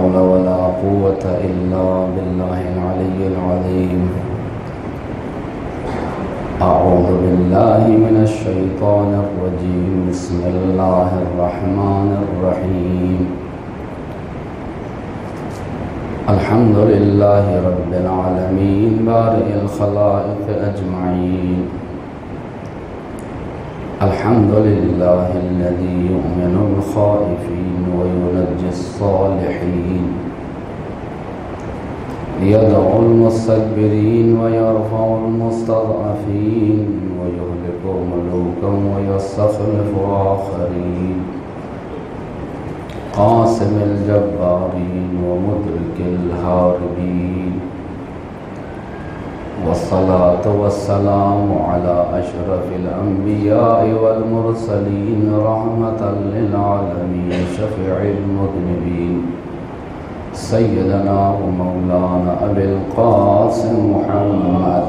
حول ولا قوة إلا بالله العلي العظيم. أعوذ بالله من الشيطان الرجيم. بسم الله الرحمن الرحيم. الحمد لله رب العالمين بارئ الخلائق أجمعين. الحمد لله الذي يؤمن الخائفين وينجي الصالحين، يدعو المستكبرين ويرفع المستضعفين، ويهلك ملوكا ويستخلف آخرين، قاسم الجبارين ومدرك الهاربين. والصلاة والسلام على أشرف الأنبياء والمرسلين رحمة للعالمين شفيع المذنبين سيدنا ومولانا أبي القاسم محمد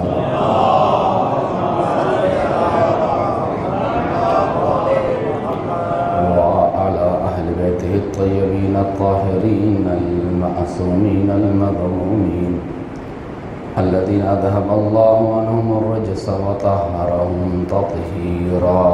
وعلى أهل بيته الطيبين الطاهرين المعصومين المظلومين الذين أذهب الله عنهم الرجس وطهرهم تطهيرا.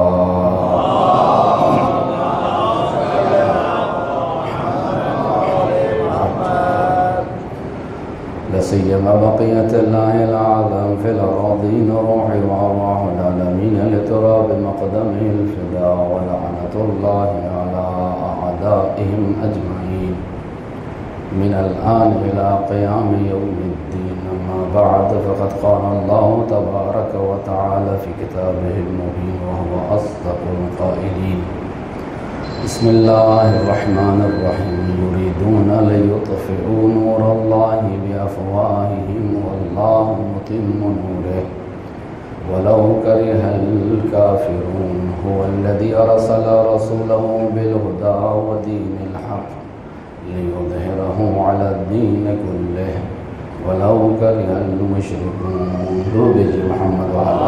لسيما بقية الله الأعظم في الأراضين روح وأرواح العالمين لتراب مقدمه الفداء، ولعنة الله على أعدائهم أجمعين من الآن إلى قيام يوم الدين. أما بعد، فقد قال الله تبارك وتعالى في كتابه المبين وهو أصدق القائلين: بسم الله الرحمن الرحيم. يريدون ليطفئوا نور الله بأفواههم والله متم نوره ولو كره الكافرون. هو الذي أرسل رسوله بالهدى ودين الحق ليظهره على الدين كله ولو كره المشركون. درود محمد وعلى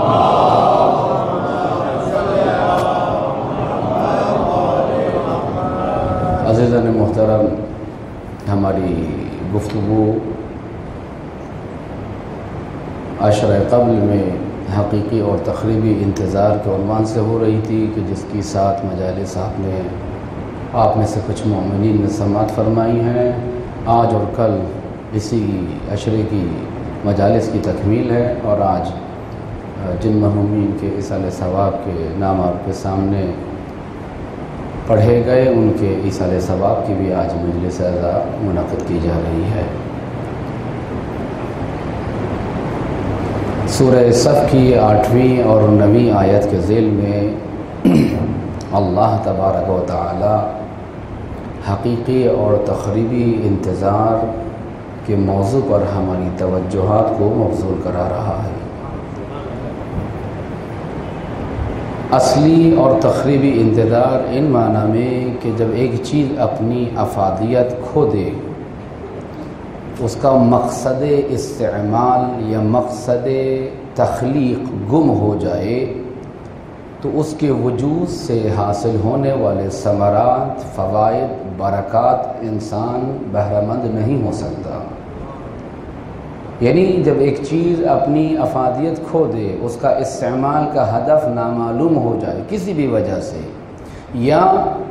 عزیزان محترم، ہماری گفتگو عشرہ قبل میں حقیقی اور تقریبی انتظار کے عنوان سے ہو رہی تھی کہ جس کی 7 مجالس آپ میں سے کچھ مومنین نے سماعت فرمائی ہیں. آج اور کل اسی عشرے کی مجالس کی تکمیل ہے، اور آج جن مرحومین کے ایصال ثواب کے نام آپ کے سامنے پڑھے گئے، ان کے ایصال ثواب کی بھی آج مجلس عزا منعقد کی جا رہی ہے. سورہ صف کی 8ویں اور 9ویں آیت کے ذیل میں اللہ تبارک و تعالی حقیقی اور تقریبی انتظار کے موضوع پر ہماری توجہات کو مبذول کرا رہا ہے. اصلی اور تقریبی انتظار ان معنی میں کہ جب ایک چیز اپنی افادیت کھو دے، اس کا مقصد استعمال یا مقصد تخلیق گم ہو جائے، تو اس کے وجود سے حاصل ہونے والے ثمرات، فوائد، برکات انسان بہرہ مند نہیں ہو سکتا. یعنی جب ایک چیز اپنی افادیت کھو دے، اس کا استعمال کا ہدف نامعلوم ہو جائے کسی بھی وجہ سے، یا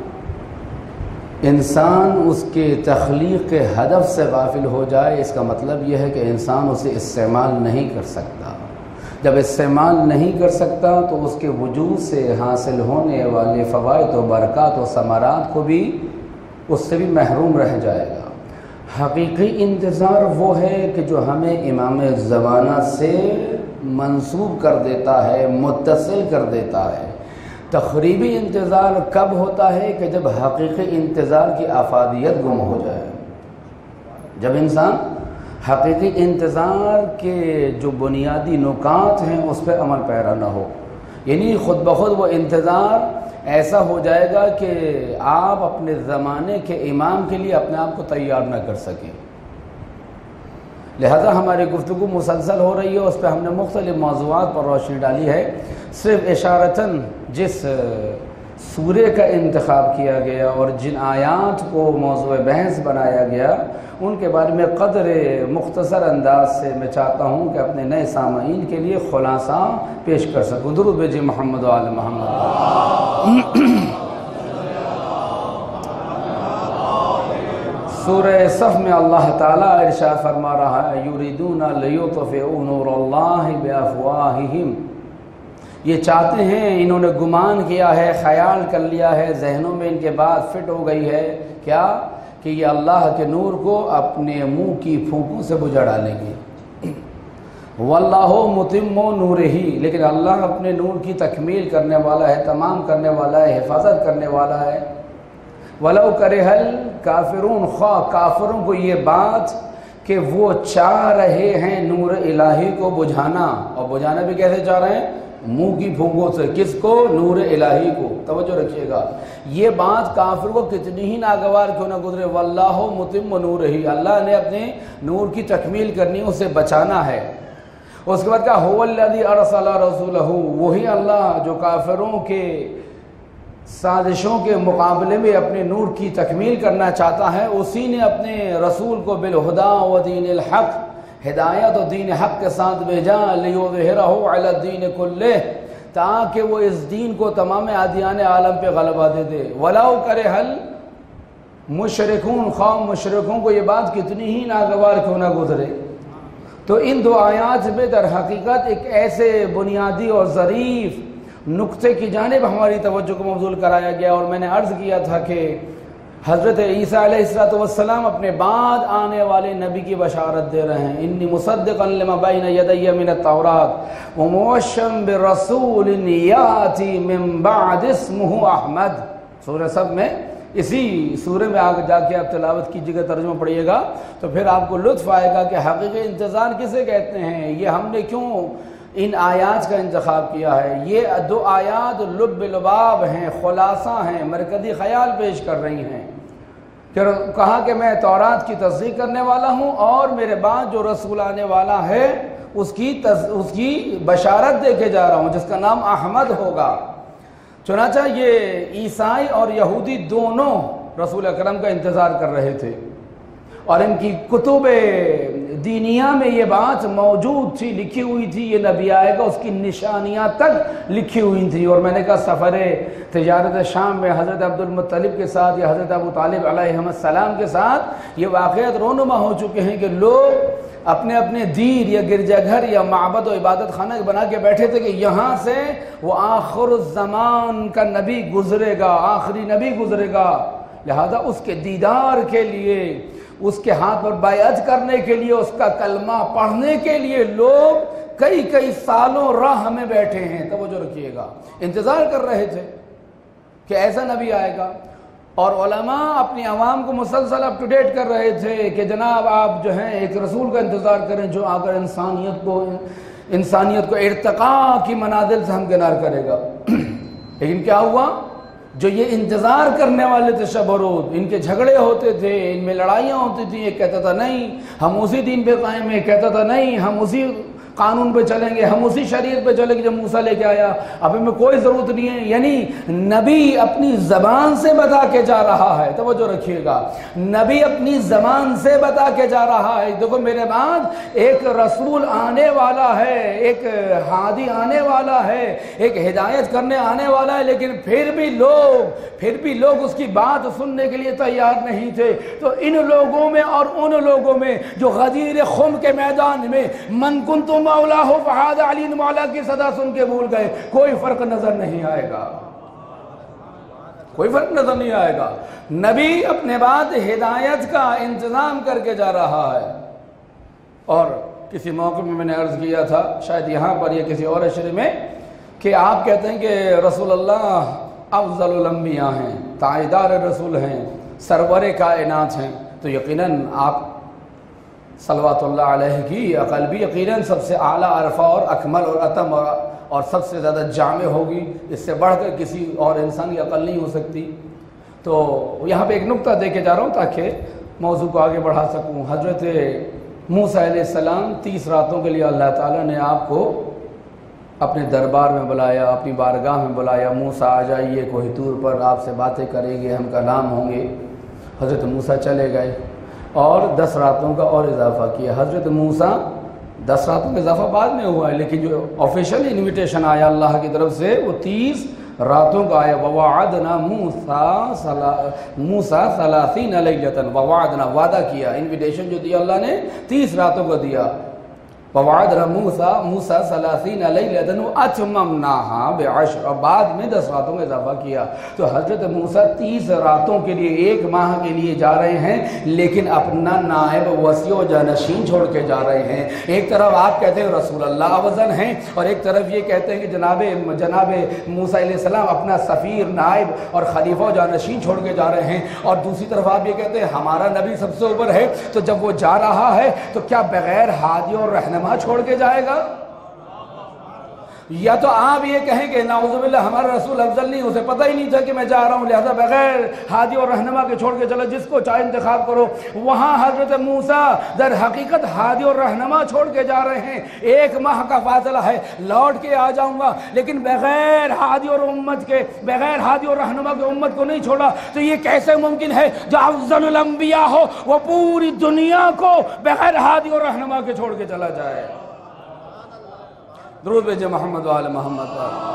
انسان اس کے تخلیق کے ہدف سے غافل ہو جائے، اس کا مطلب یہ ہے کہ انسان اسے استعمال نہیں کر سکتا. جب استعمال نہیں کر سکتا تو اس کے وجود سے حاصل ہونے والے فوائد و برکات و ثمرات کو بھی اس سے بھی محروم رہ جائے گا. حقیقی انتظار وہ ہے کہ جو ہمیں امام زمانہ سے منسوب کر دیتا ہے، متصل کر دیتا ہے. تقریبی انتظار کب ہوتا ہے؟ کہ جب حقیقی انتظار کی افادیت گم ہو جائے، جب انسان حقیقی انتظار کے جو بنیادی نکات ہیں اس پہ عمل پیرا نہ ہو. یعنی خود بخود وہ انتظار ایسا ہو جائے گا کہ آپ اپنے زمانے کے امام کے لیے اپنے آپ کو تیار نہ کر سکیں. لہذا ہماری گفتگو مسلسل ہو رہی ہے، اس پہ ہم نے مختلف موضوعات پر روشنی ڈالی ہے. صرف اشارتاً جس سورے کا انتخاب کیا گیا اور جن آیات کو موضوع بحث بنایا گیا ان کے بارے میں قدر مختصر انداز سے میں چاہتا ہوں کہ اپنے نئے سامعین کے لیے خلاصہ پیش کر سکوں۔ درود بھیجئے محمد و آل محمد۔ سورہ صف میں اللہ تعالیٰ ارشاد فرما رہا ہے یریدون لیطفئوا نور اللہ بافواہہم، یہ چاہتے ہیں، انہوں نے گمان کیا ہے، خیال کر لیا ہے، ذہنوں میں ان کے بات فٹ ہو گئی ہے کیا کہ یہ اللہ کے نور کو اپنے منہ کی پھونکوں سے بجھا ڈالیں گے۔ واللہ متم نورہ، لیکن اللہ اپنے نور کی تکمیل کرنے والا ہے، تمام کرنے والا ہے، حفاظت کرنے والا ہے۔ ولو کرہ الکافرون، خواہ کافروں کو یہ بات کہ وہ چاہ رہے ہیں نور الہی کو بجھانا، اور بجھانا بھی کیسے چاہ رہے ہیں؟ منہ کی پھونکوں سے۔ کس کو؟ نور الہی کو۔ توجہ رکھیے گا، یہ بات کافر کو کتنی ہی ناگوار کیوں نہ گزرے، واللہ متم نورہ، اللہ نے اپنے نور کی تکمیل کرنی، اسے بچانا ہے۔ اس کے بعد کہا هو الذی ارسل رسولہ، وہی اللہ جو کافروں کے سازشوں کے مقابلے میں اپنے نور کی تکمیل کرنا چاہتا ہے، اسی نے اپنے رسول کو بالہدا و دین الحق، ہدایت و دین حق کے ساتھ بھیجا، لیظہرہ علی الدین کلہ، تاکہ وہ اس دین کو تمام ادیان عالم پہ غلبہ دے دے۔ ولو کرہ المشرکون، خواہ مشرکوں کو یہ بات کتنی ہی ناگوار کیوں نہ گزرے۔ تو ان دو آیات میں در حقیقت ایک ایسے بنیادی اور ظریف نقطے کی جانب ہماری توجہ کو مبذول کرایا گیا، اور میں نے عرض کیا تھا کہ حضرت عیسیٰ علیہ السلام اپنے بعد آنے والے نبی کی بشارت دے رہے ہیں، انی مصدقا لما بین یدی من التوراۃ ومبشرا برسول یاتی من بعد اسمہ احمد۔ سورہ صف میں، اسی سورے میں آگے جا کے آپ تلاوت کیجیے گا، ترجمہ پڑھیے گا تو پھر آپ کو لطف آئے گا کہ حقیقی انتظار کسے کہتے ہیں، یہ ہم نے کیوں ان آیات کا انتخاب کیا ہے۔ یہ دو آیات لب لباب ہیں، خلاصہ ہیں، مرکزی خیال پیش کر رہی ہیں کہ کہا کہ میں تورات کی تصدیق کرنے والا ہوں، اور میرے بعد جو رسول آنے والا ہے اس کی بشارت دے کے جا رہا ہوں، جس کا نام احمد ہوگا۔ چنانچہ یہ عیسائی اور یہودی دونوں رسول اکرم کا انتظار کر رہے تھے، اور ان کی کتب دینیہ میں یہ بات موجود تھی، لکھی ہوئی تھی، یہ نبی آئے گا، اس کی نشانیاں تک لکھی ہوئی تھی۔ اور میں نے کہا سفر تجارت شام میں حضرت عبد المطلب کے ساتھ یا حضرت ابو طالب علیہ السلام کے ساتھ یہ واقعات رونما ہو چکے ہیں کہ لوگ اپنے اپنے دیر یا گرجا گھر یا معبد و عبادت خانہ بنا کے بیٹھے تھے کہ یہاں سے وہ آخر الزمان کا نبی گزرے گا، آخری نبی گزرے گا، لہذا اس کے دیدار کے لیے، اس کے ہاتھ پر بیعت کرنے کے لیے، اس کا کلمہ پڑھنے کے لیے لوگ کئی سالوں راہ میں بیٹھے ہیں۔ توجہ رکھیے گا، انتظار کر رہے تھے کہ ایسا نبی آئے گا، اور علماء اپنی عوام کو مسلسل اپ ٹو ڈیٹ کر رہے تھے کہ جناب آپ جو ہیں ایک رسول کا انتظار کریں جو آ کر انسانیت کو ارتقاء کی منازل سے ہمکنار کرے گا۔ لیکن کیا ہوا؟ جو یہ انتظار کرنے والے تھے شب و روز، ان کے جھگڑے ہوتے تھے، ان میں لڑائیاں ہوتی تھیں، یہ کہتا تھا نہیں ہم اسی دین پہ قائم ہیں، کہتا تھا نہیں ہم اسی قانون پہ چلیں گے، ہم اسی شریعت پہ چلیں گے جو موسیٰ لے کے آیا، اب ہمیں کوئی ضرورت نہیں ہے۔ یعنی نبی اپنی زبان سے بتا کے جا رہا ہے، توجہ رکھیے گا، نبی اپنی زبان سے بتا کے جا رہا ہے، دیکھو میرے بعد ایک رسول آنے والا ہے، ایک ہادی آنے والا ہے، ایک ہدایت کرنے آنے والا ہے، لیکن پھر بھی لوگ اس کی بات سننے کے لیے تیار نہیں تھے۔ تو ان لوگوں میں اور ان لوگوں میں جو غدیر خم کے میدان میں من کنت مولا ہو فہاد علی مولا کی صدا سن کے بھول گئے، کوئی فرق نظر نہیں آئے گا، کوئی فرق نظر نہیں آئے گا۔ نبی اپنے بعد ہدایت کا انتظام کر کے جا رہا ہے۔ اور کسی موقع میں نے عرض کیا تھا، شاید یہاں پر یا کسی اور عشرے میں، کہ آپ کہتے ہیں کہ رسول اللہ افضل الانبیاء ہیں، تاجدار رسول ہیں، سرور کائنات ہیں، تو یقیناً آپ صلوات اللہ علیہ کی عقل بھی یقیناً سب سے اعلیٰ عرفہ اور اکمل اور اتم اور سب سے زیادہ جامع ہوگی، اس سے بڑھ کر کسی اور انسان کی عقل نہیں ہو سکتی۔ تو یہاں پہ ایک نقطہ دے کے جا رہا ہوں تاکہ موضوع کو آگے بڑھا سکوں۔ حضرت موسیٰ علیہ السلام 30 راتوں کے لیے اللہ تعالیٰ نے آپ کو اپنے دربار میں بلایا، اپنی بارگاہ میں بلایا، موسیٰ آ جائیے کوہ طور پر، آپ سے باتیں کریں گے، ہم کلام ہوں گے۔ حضرت موسیٰ چلے گئے اور 10 راتوں کا اور اضافہ کیا۔ حضرت موسیٰ 10 راتوں کا اضافہ بعد میں ہوا ہے، لیکن جو آفیشیل انویٹیشن آیا اللہ کی طرف سے وہ 30 راتوں کا آیا۔ وَوَعَدْنَا مُوسَىٰ 30 لَيْلَةً، وَوَعَدْنَا وعدہ کیا، انویٹیشن جو دیا اللہ نے 30 راتوں کا دیا۔ وَوَعَدْنَا مُوسَىٰ 30 لَيْلَةً وَأَتْمَمْنَاهَا ب10، اور بعد میں 10 راتوں کا اضافہ کیا۔ تو حضرت موسیٰ 30 راتوں کے لیے، 1 ماہ کے لیے جا رہے ہیں، لیکن اپنا نائب وصی و جانشین چھوڑ کے جا رہے ہیں۔ ایک طرف آپ کہتے ہیں رسول اللہ وزن ہیں، اور ایک طرف یہ کہتے ہیں کہ جناب موسیٰ علیہ السلام اپنا سفیر، نائب اور خلیفہ و جانشین چھوڑ کے جا رہے ہیں، اور دوسری طرف آپ یہ کہتے ہیں ہمارا نبی سب سے اوپر ہے۔ تو جب وہ جا رہا ہے تو کیا بغیر ہادی اور رہنما چھوڑ کے جائے گا؟ یا تو آپ یہ کہیں کہ نعوذ باللہ ہمارا رسول افضل نہیں، اسے پتہ ہی نہیں تھا کہ میں جا رہا ہوں، لہذا بغیر ہادی اور رہنما کے چھوڑ کے چلا، جس کو چاہے انتخاب کرو۔ وہاں حضرت موسیٰ در حقیقت ہادی اور رہنما چھوڑ کے جا رہے ہیں، 1 ماہ کا فاصلہ ہے، لوٹ کے آ جاؤں گا، لیکن بغیر ہادی اور رہنما کے امت کو نہیں چھوڑا۔ تو یہ کیسے ممکن ہے جو افضل الانبیاء ہو وہ پوری دنیا کو بغیر ہادی اور رہنما کے چھوڑ کے چلا جائے؟ درود بھیجے محمد وآل محمد۔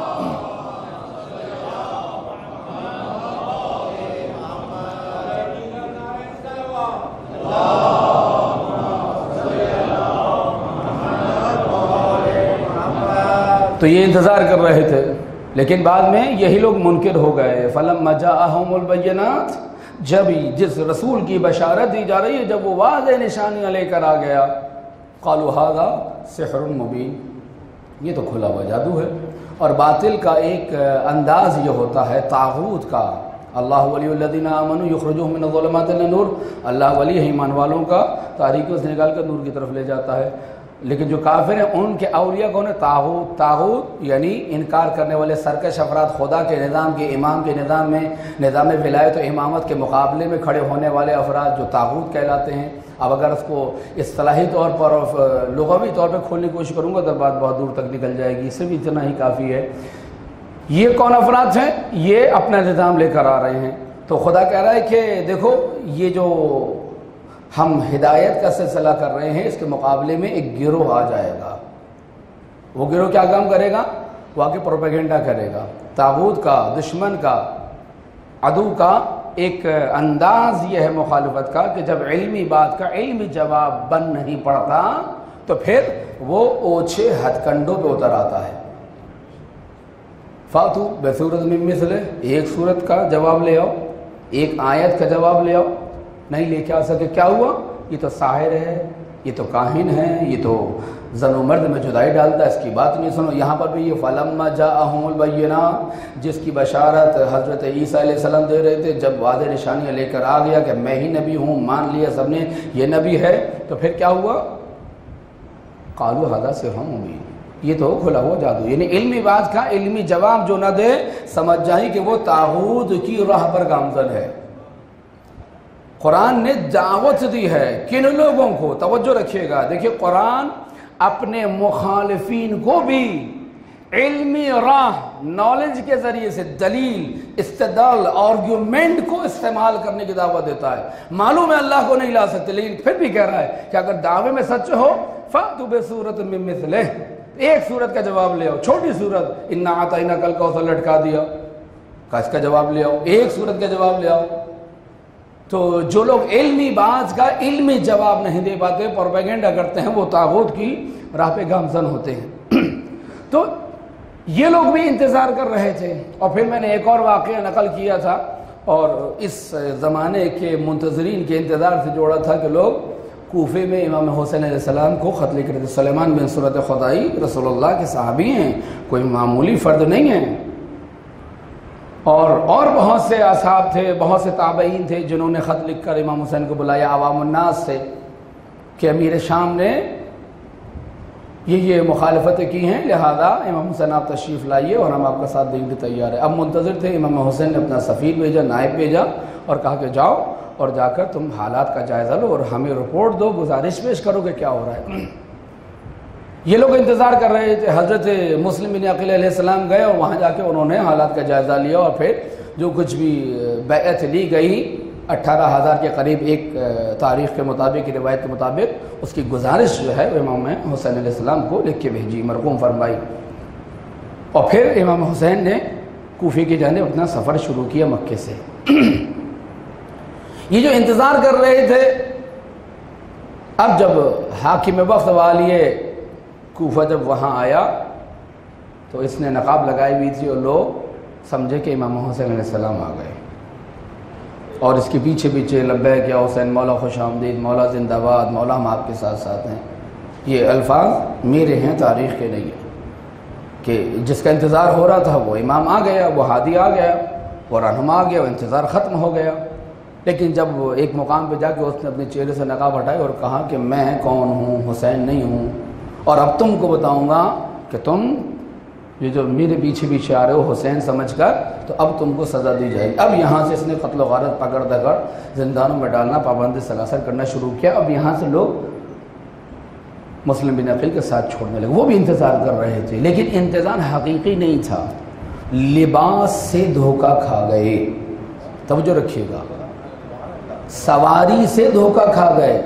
تو یہ انتظار کر رہے تھے، لیکن بعد میں یہی لوگ منکر ہو گئے۔ فَلَمَّا جَاءَهُمُ الْبَيِّنَاتُ، جب جس رسول کی بشارت دی جا رہی ہے، جب وہ واضح نشانیاں لے کر آ گیا، قَالُوا هَذَا سِحْرٌ مُبِينٌ، یہ تو کھلا ہوا جادو ہے۔ اور باطل کا ایک انداز یہ ہوتا ہے طاغوت کا، اللہ ولی الذین آمنوا یخرجوہم من الظلمات الی النور، اللہ ولی ہے ایمان والوں کا، تاریکیوں سے نکال کر نور کی طرف لے جاتا ہے۔ لیکن جو کافر ہیں ان کے اولیاء کون ہے؟ طاغوت یعنی انکار کرنے والے سرکش افراد، خدا کے نظام کے، امام کے نظام میں، نظام ولایت و امامت کے مقابلے میں کھڑے ہونے والے افراد جو طاغوت کہلاتے ہیں۔ اب اگر اس کو اصطلاحی طور پر اور لغوی طور پہ کھولنے کی کوشش کروں گا تو بات بہت دور تک نکل جائے گی، اس سے بھی اتنا ہی کافی ہے۔ یہ کون افراد ہیں؟ یہ اپنا نظام لے کر آ رہے ہیں۔ تو خدا کہہ رہا ہے کہ دیکھو یہ جو ہم ہدایت کا سلسلہ کر رہے ہیں، اس کے مقابلے میں ایک گروہ آ جائے گا۔ وہ گروہ کیا کام کرے گا؟ وہ آ کے پروپیگنڈا کرے گا، طاغوت کا، دشمن کا، عدو کا ایک انداز یہ ہے مخالفت کا کہ جب علمی بات کا علمی جواب بن نہیں پڑتا تو پھر وہ اوچھے ہتھ کنڈوں پہ اتر آتا ہے۔ فاتو بصورت من مثلہ، ایک صورت کا جواب لے آؤ، ایک آیت کا جواب لے آؤ، نہیں لے کے آ سکے، کیا ہوا؟ یہ تو ساحر ہے، یہ تو کاہن ہے، یہ تو زن و مرد میں جدائی ڈالتا ہے، اس کی بات نہیں سنو۔ یہاں پر بھی یہ فَلَمَّا جَاءَهُمُ الْبَيِّنَاتُ، جس کی بشارت حضرت عیسیٰ علیہ السلام دے رہے تھے، جب واضح نشانیاں لے کر آ گیا کہ میں ہی نبی ہوں، مان لیا سب نے یہ نبی ہے، تو پھر کیا ہوا؟ قَالُوا هَذَا سِحْرٌ مُبِينٌ، یہ تو کھلا ہوا جادو، یعنی علمی بات کا علمی جواب جو نہ دے سمجھ جائیں کہ وہ طاغوت کی راہ پر گامزن ہے۔ قرآن نے دعوت دی ہے کن لوگوں کو؟ توجہ رکھیے گا، دیکھیے قرآن اپنے مخالفین کو بھی علمی راہ، نالج کے ذریعے سے دلیل، استدلال، آرگیومنٹ کو استعمال کرنے کی دعوت دیتا ہے۔ معلوم ہے اللہ کو نہیں لا سکتے، لیکن پھر بھی کہہ رہا ہے کہ اگر دعوے میں سچ ہو فَأْتُوا بِسُورَةٍ مِّن مِّثْلِهِ، ایک سورت کا جواب لے آؤ، چھوٹی سورت اِنَّا أَعْطَيْنَاكَ الْكَوْثَرَ لٹکا دیا، اس کا جواب لے آؤ، ایک سورت کا جواب لے آؤ۔ تو جو لوگ علمی بات کا علمی جواب نہیں دے پاتے، پروپیگنڈا کرتے ہیں، وہ طاغوت کی راہ پہ گامزن ہوتے ہیں۔ تو یہ لوگ بھی انتظار کر رہے تھے۔ اور پھر میں نے ایک اور واقعہ نقل کیا تھا اور اس زمانے کے منتظرین کے انتظار سے جوڑا تھا کہ لوگ کوفے میں امام حسین علیہ السلام کو خط لکھ رہے تھے۔ سلیمان بن سورۃ خدائی رسول اللہ کے صحابی ہیں، کوئی معمولی فرد نہیں ہیں، اور بہت سے اصحاب تھے، بہت سے تابعین تھے جنہوں نے خط لکھ کر امام حسین کو بلایا عوام الناس سے کہ امیر شام نے یہ مخالفتیں کی ہیں، لہذا امام حسین آپ تشریف لائیے اور ہم آپ کا ساتھ دیں گے تیار ہے۔ اب منتظر تھے، امام حسین نے اپنا سفیر بھیجا، نائب بھیجا اور کہا کہ جاؤ اور جا کر تم حالات کا جائزہ لو اور ہمیں رپورٹ دو، گزارش پیش کرو کہ کیا ہو رہا ہے۔ یہ لوگ انتظار کر رہے تھے. حضرت مسلم بن عقیل علیہ السلام گئے اور وہاں جا کے انہوں نے حالات کا جائزہ لیا اور پھر جو کچھ بھی بیعت لی گئی 18,000 کے قریب ایک تاریخ کے مطابق، روایت کے مطابق، اس کی گزارش جو ہے وہ امام حسین علیہ السلام کو لکھ کے بھیجی، مرقوم فرمائی. اور پھر امام حسین نے کوفے کی جانب اپنا سفر شروع کیا مکے سے. یہ جو انتظار کر رہے تھے، اب جب حاکم وقت والی کوفہ جب وہاں آیا تو اس نے نقاب لگائی ہوئی تھی اور لوگ سمجھے کہ امام حسین علیہ السلام آ گئے، اور اس کے پیچھے پیچھے لبیک یا حسین، مولا خوش آمدید، مولا زندہ باد، مولا ہم آپ کے ساتھ ساتھ ہیں. یہ الفاظ میرے ہیں، تاریخ کے نہیں ہیں، کہ جس کا انتظار ہو رہا تھا وہ امام آ گیا، وہ ہادی آ گیا، وہ رہنما آ گیا، وہ انتظار ختم ہو گیا. لیکن جب ایک مقام پہ جا کے اس نے اپنے چہرے سے نقاب ہٹائی اور کہا کہ میں کون ہوں، حسین نہیں ہوں، اور اب تم کو بتاؤں گا کہ تم یہ جو میرے پیچھے پیچھے آ رہے ہو حسین سمجھ کر، تو اب تم کو سزا دی جائے گی. اب یہاں سے اس نے قتل و غارت، پکڑ دکڑ، زندانوں میں ڈالنا، پابند سلاسل کرنا شروع کیا. اب یہاں سے لوگ مسلم بن عقیل کے ساتھ چھوڑنے لگے. وہ بھی انتظار کر رہے تھے، لیکن انتظار حقیقی نہیں تھا، لباس سے دھوکہ کھا گئے. توجہ رکھیے گا، سواری سے دھوکہ کھا گئے.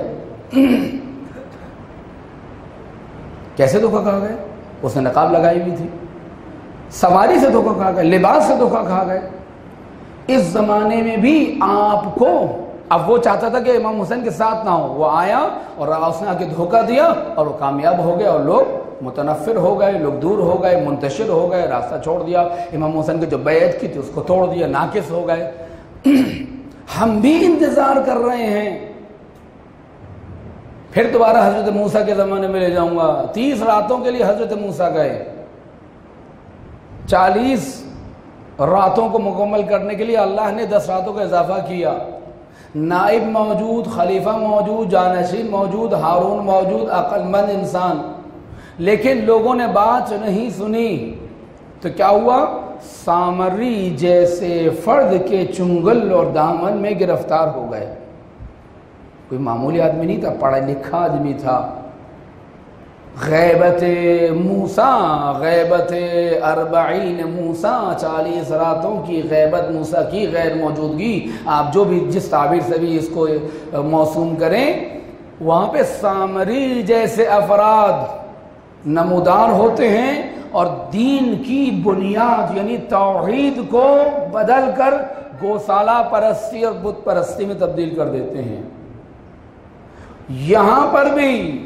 کیسے دھوکہ کھا گئے؟ اس نے نقاب لگائی ہوئی تھی. سواری سے دھوکہ کھا گئے، لباس سے دھوکہ کھا گئے. اس زمانے میں بھی آپ کو، اب وہ چاہتا تھا کہ امام حسین کے ساتھ نہ ہو، وہ آیا اور اس نے آ کے دھوکہ دیا اور وہ کامیاب ہو گیا، اور لوگ متنفر ہو گئے، لوگ دور ہو گئے، منتشر ہو گئے، راستہ چھوڑ دیا. امام حسین کی جو بیعت کی تھی اس کو توڑ دیا، ناقص ہو گئے. ہم بھی انتظار کر رہے ہیں. پھر دوبارہ حضرت موسیٰ کے زمانے میں لے جاؤں گا. 30 راتوں کے لیے حضرت موسیٰ گئے، 40 راتوں کو مکمل کرنے کے لیے اللہ نے 10 راتوں کا اضافہ کیا. نائب موجود، خلیفہ موجود، جانشین موجود، ہارون موجود، عقل مند انسان، لیکن لوگوں نے بات نہیں سنی. تو کیا ہوا؟ سامری جیسے فرد کے چنگل اور دامن میں گرفتار ہو گئے. کوئی معمولی آدمی نہیں تھا، پڑھا لکھا آدمی تھا. غیبت موسیٰ، غیبت 40 موسیٰ، 40 راتوں کی غیبت موسیٰ کی، غیر موجودگی، آپ جو بھی جس تعبیر سے بھی اس کو موسوم کریں، وہاں پہ سامری جیسے افراد نمودار ہوتے ہیں اور دین کی بنیاد یعنی توحید کو بدل کر گوسالہ پرستی اور بت پرستی میں تبدیل کر دیتے ہیں. یہاں پر بھی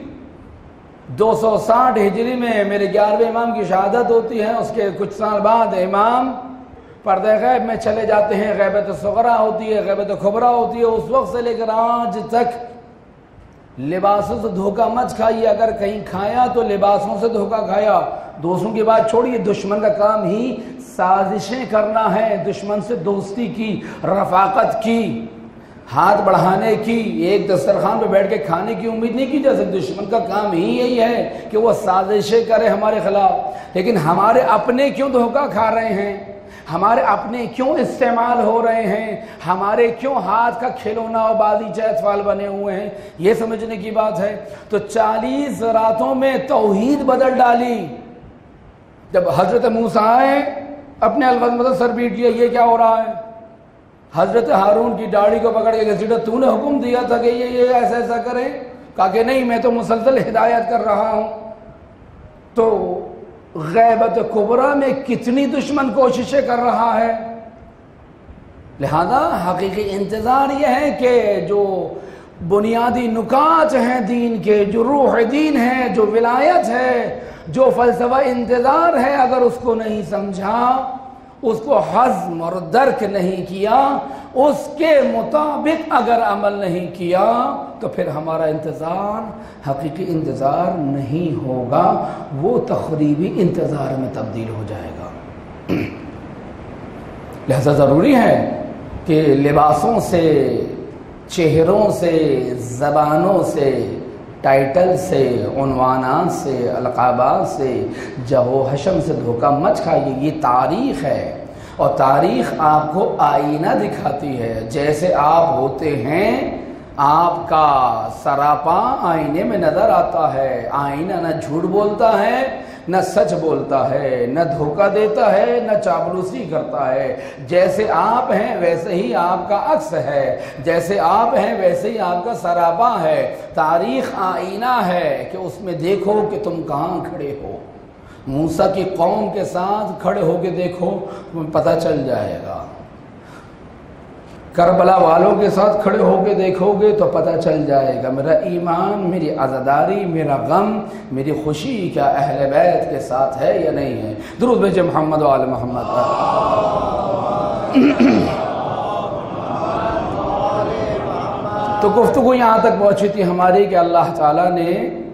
260 ہجری میں میرے 11ویں امام کی شہادت ہوتی ہے. اس کے کچھ سال بعد امام پردہ غیب میں چلے جاتے ہیں. غیبت صغرا ہوتی ہے، غیبت کبریٰ ہوتی ہے. اس وقت سے لے کر آج تک لباسوں سے دھوکہ مت کھائیے. اگر کہیں کھایا تو لباسوں سے دھوکہ کھایا. دوستوں کی بات چھوڑیے، دشمن کا کام ہی سازشیں کرنا ہے، دشمن سے دوستی کی، رفاقت کی، ہاتھ بڑھانے کی. ایک دسترخوان پہ بیٹھ کے کھانے کی امید نہیں کی جا سکتی. دشمن کا کام ہی یہی ہے کہ وہ سازشیں کرے ہمارے خلاف. لیکن ہمارے اپنے کیوں دھوکہ کھا رہے ہیں؟ ہمارے اپنے کیوں استعمال ہو رہے ہیں؟ ہمارے کیوں ہاتھ کا کھلونا اور بازی چیت بنے ہوئے ہیں؟ یہ سمجھنے کی بات ہے. تو 40 راتوں میں توحید بدل ڈالی. جب حضرت موسیٰ آئے، اپنے الفاظ سر پیٹ دیا، یہ کیا ہو رہا ہے؟ حضرت ہارون کی داڑھی کو پکڑ کے گھسیٹا، تو نے حکم دیا تھا کہ یہ ایسا ایسا کرے. کہا کہ نہیں، میں تو مسلسل ہدایت کر رہا ہوں. تو غیبت کبریٰ میں کتنی دشمن کوششیں کر رہا ہے. لہذا حقیقی انتظار یہ ہے کہ جو بنیادی نکات ہیں دین کے، جو روح دین ہے، جو ولایت ہے، جو فلسفہ انتظار ہے، اگر اس کو نہیں سمجھا، اس کو ہضم اور درک نہیں کیا، اس کے مطابق اگر عمل نہیں کیا، تو پھر ہمارا انتظار حقیقی انتظار نہیں ہوگا، وہ تخریبی انتظار میں تبدیل ہو جائے گا. لہذا ضروری ہے کہ لباسوں سے، چہروں سے، زبانوں سے، ٹائٹل سے، عنوانات سے، القابات سے، جہو حشم سے دھوکہ مت کھائیے. یہ تاریخ ہے اور تاریخ آپ کو آئینہ دکھاتی ہے. جیسے آپ ہوتے ہیں آپ کا سراپا آئینے میں نظر آتا ہے۔ آئینہ نہ جھوٹ بولتا ہے نہ سچ بولتا ہے، نہ دھوکہ دیتا ہے نہ چاپلوسی کرتا ہے۔ جیسے آپ ہیں ویسے ہی آپ کا عکس ہے، جیسے آپ ہیں ویسے ہی آپ کا سراپا ہے۔ تاریخ آئینہ ہے کہ اس میں دیکھو کہ تم کہاں کھڑے ہو۔ موسیٰ کی قوم کے ساتھ کھڑے ہو کے دیکھو، تمہیں پتہ چل جائے گا۔ کربلا والوں کے ساتھ کھڑے ہو کے دیکھو گے تو پتہ چل جائے گا میرا ایمان، میری عزاداری، میرا غم، میری خوشی کیا اہل بیت کے ساتھ ہے یا نہیں ہے۔ درود بھیجے محمد و آل محمد۔ تو گفتگو یہاں تک پہنچی تھی ہماری کہ اللہ تعالیٰ نے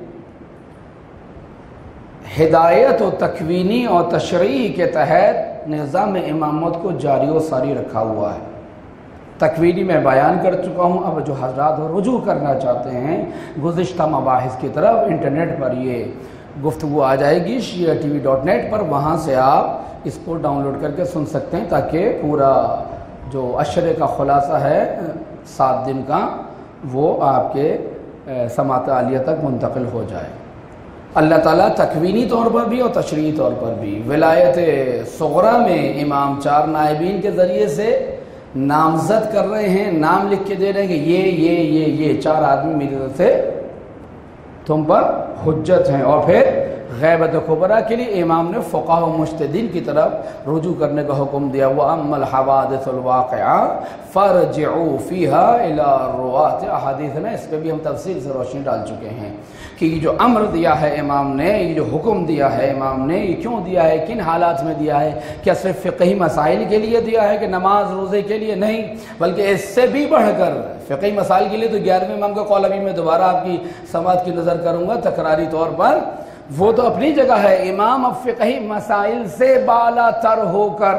ہدایت و تکوینی اور تشریعی کے تحت نظام امامت کو جاری و ساری رکھا ہوا ہے۔ تکوینی میں بیان کر چکا ہوں، اب جو حضرات رجوع کرنا چاہتے ہیں گزشتہ مباحث کی طرف، انٹرنیٹ پر یہ گفتگو آ جائے گی shiatv.net پر، وہاں سے آپ اس کو ڈاؤن لوڈ کر کے سن سکتے ہیں تاکہ پورا جو عشرے کا خلاصہ ہے 7 دن کا وہ آپ کے سماعت عالیہ تک منتقل ہو جائے۔ اللہ تعالیٰ تکوینی طور پر بھی اور تشریعی طور پر بھی ولایت صغریٰ میں امام 4 نائبین کے ذریعے سے نامزد کر رہے ہیں، نام لکھ کے دے رہے ہیں کہ یہ 4 آدمی میری طرف سے تم پر حجت ہیں، اور پھر غیبت کبریٰ کے لیے امام نے فقہاء و مجتہدین کی طرف رجوع کرنے کا حکم دیا۔ وَأَمَّا الْحَوَادِثُ الْوَاقِعَةُ فَارْجِعُوا فِيهَا إِلَىٰ الرُّوَاةِ، احادیث میں اس پہ بھی ہم تفصیل سے روشنی ڈال چکے ہیں کہ یہ جو امر دیا ہے امام نے، یہ جو حکم دیا ہے امام نے، یہ کیوں دیا ہے، کن حالات میں دیا ہے، کیا صرف فقہی مسائل کے لیے دیا ہے کہ نماز روزے کے لیے؟ نہیں، بلکہ اس سے بھی بڑھ کر فقہی مسائل کے لیے تو 11ویں امام کا قول ابھی میں دوبارہ آپ کی سماعت کی نظر کروں گا تکراری طور پر، وہ تو اپنی جگہ ہے۔ امام اب فقہی مسائل سے بالا تر ہو کر،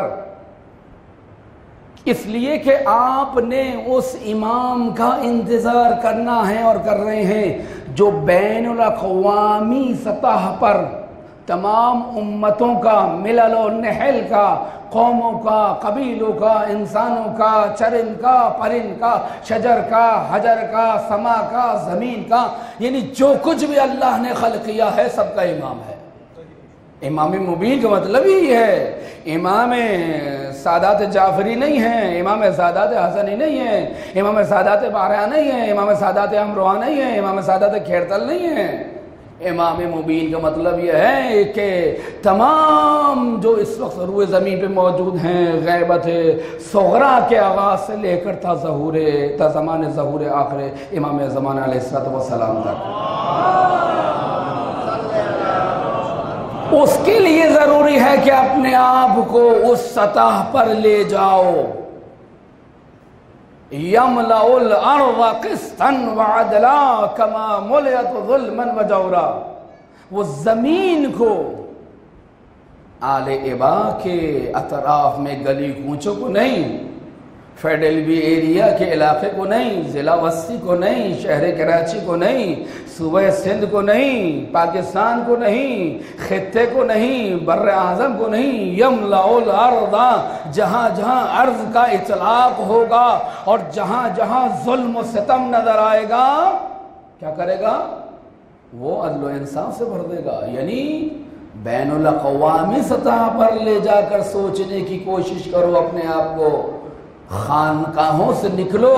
اس لیے کہ آپ نے اس امام کا انتظار کرنا ہے اور کر رہے ہیں جو بین الاقوامی سطح پر تمام امتوں کا، ملل و نحل کا، قوموں کا، قبیلوں کا، انسانوں کا، چرند کا، پرند کا، شجر کا، حجر کا، سما کا، زمین کا، یعنی جو کچھ بھی اللہ نے خلق کیا ہے سب کا امام ہے۔ امام مبین کا مطلب ہی ہے امام سادات جعفری نہیں ہیں، امام سادات حسنی نہیں ہیں، امام سادات بارہ نہیں ہیں، امام سادات امروہہ نہیں ہیں، امام سادات کھیرتل نہیں ہیں۔ امام مبین کا مطلب یہ ہے کہ تمام جو اس وقت روئے زمین پہ موجود ہیں، غیبت صغریٰ کے آغاز سے لے کر تا زمان ظہور آخر امام زمان علیہ السلام تک، اس کے لیے ضروری ہے کہ اپنے آپ کو اس سطح پر لے جاؤ۔ یملأ الارض قسطا وعدلا کما ملئت ظلما وجورا، وہ زمین کو آل ابا کے اطراف میں گلی کوچوں کو نہیں، فیڈلبی ایریا کے علاقے کو نہیں، ضلع وسطی کو نہیں، شہر کراچی کو نہیں، صوبہ سندھ کو نہیں، پاکستان کو نہیں، خطے کو نہیں، بر اعظم کو نہیں، یملأ الارض، جہاں جہاں ارض کا اطلاق ہوگا اور جہاں جہاں ظلم و ستم نظر آئے گا کیا کرے گا؟ وہ عدل و انصاف سے بھر دے گا۔ یعنی بین الاقوامی سطح پر لے جا کر سوچنے کی کوشش کرو اپنے آپ کو، خانقاہوں سے نکلو،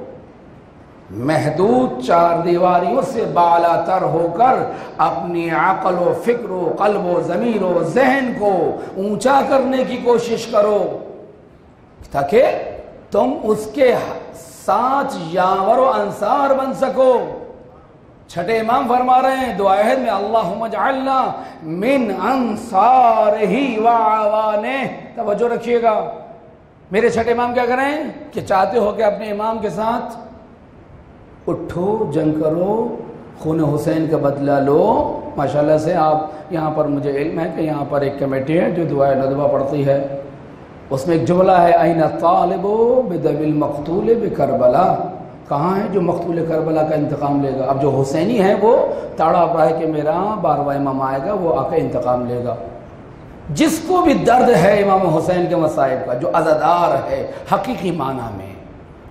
محدود 4 دیواریوں سے بالا تر ہو کر اپنی عقل و فکر و قلب و ضمیر و ذہن کو اونچا کرنے کی کوشش کرو تاکہ تم اس کے ساتھ یاور و انصار بن سکو۔ چھٹے امام فرما رہے ہیں دعا عہد میں اللہم اجعلنا من انصارہ وعوانہ، توجہ رکھیے گا۔ میرے چھٹے امام کیا کریں کہ چاہتے ہو کہ اپنے امام کے ساتھ اٹھو، جنگ کرو، خون حسین کا بدلہ لو۔ ماشاءاللہ سے آپ یہاں پر مجھے علم ہے کہ یہاں پر ایک کمیٹی ہے جو دعائے ندوہ پڑھتی ہے، اس میں ایک جملہ ہے این الطالب بدم المقتول بکربلا، کہاں ہے جو مقتول کربلا کا انتقام لے گا؟ اب جو حسینی ہے وہ تڑپ رہا ہے کہ میرا 12واں امام آئے گا، وہ آ کے انتقام لے گا۔ جس کو بھی درد ہے امام حسین کے مصائب کا، جو عزادار ہے حقیقی معنی میں،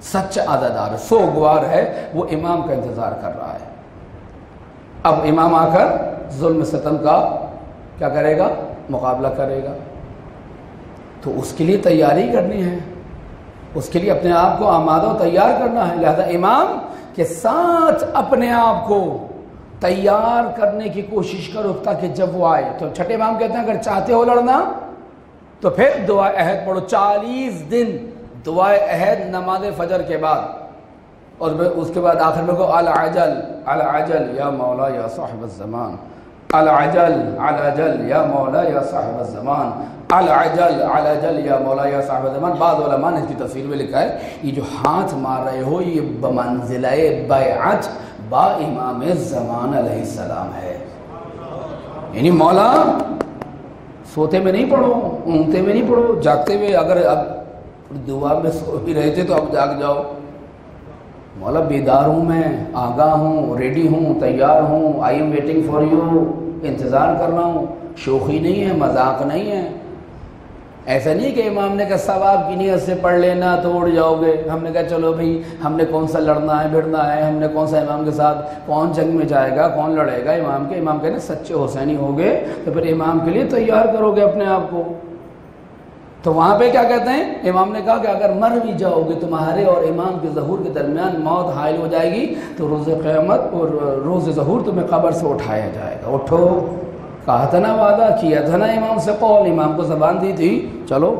سچا عزادار سوگوار ہے، وہ امام کا انتظار کر رہا ہے۔ اب امام آ کر ظلم ستم کا کیا کرے گا؟ مقابلہ کرے گا۔ تو اس کے لیے تیاری کرنی ہے، اس کے لیے اپنے آپ کو آمادہ و تیار کرنا ہے۔ لہذا امام کے ساتھ اپنے آپ کو تیار کرنے کی کوشش کرو تاکہ جب وہ آئے۔ تو چھٹے امام کہتے ہیں اگر چاہتے ہو لڑنا تو پھر دعائے عہد پڑھو، 40 دن دعائے عہد نماز فجر کے بعد، اور اس کے بعد آخر میں کہو العجل العجل یا مولا یا صاحب الزمان، العجل العجل یا مولا یا صاحب الزمان، العجل العجل یا مولا یا صاحب الزمان۔ بعض علماء نے اس کی تفسیر میں لکھا ہے یہ جو ہاتھ مار رہے ہو یہ بمنزلہ بیعت با امام زمان علیہ السلام ہے، یعنی مولا سوتے میں نہیں پڑھو، اونگتے میں نہیں پڑھو، جاگتے ہوئے اگر اب دعا میں سو بھی رہے تھے تو اب جاگ جاؤ۔ مولا بیدار ہوں، میں آگاہ ہوں، ریڈی ہوں، تیار ہوں، I am waiting for you, انتظار کر رہا ہوں، شوخی نہیں ہے، مذاق نہیں ہے۔ ایسا نہیں کہ امام نے کہا ثواب کی نیت سے پڑھ لینا تو اڑ جاؤ گے۔ ہم نے کہا چلو بھئی ہم نے کون سا لڑنا ہے بھڑنا ہے، ہم نے کون سا امام کے ساتھ کون جنگ میں جائے گا، کون لڑے گا امام کے۔ امام کہنے سچے حسینی ہوگے تو پھر امام کے لیے تیار کرو گے اپنے آپ کو۔ تو وہاں پہ کیا کہتے ہیں؟ امام نے کہا کہ اگر مر بھی جاؤ گے تمہارے اور امام کے ظہور کے درمیان موت حائل ہو جائے گی تو روز قیامت اور روز ظہور تمہیں قبر سے اٹھایا جائے گا۔ اٹھو، کہا تھا نا وعدہ کیا تھا نا امام سے، قول امام کو زبان دی تھی، چلو۔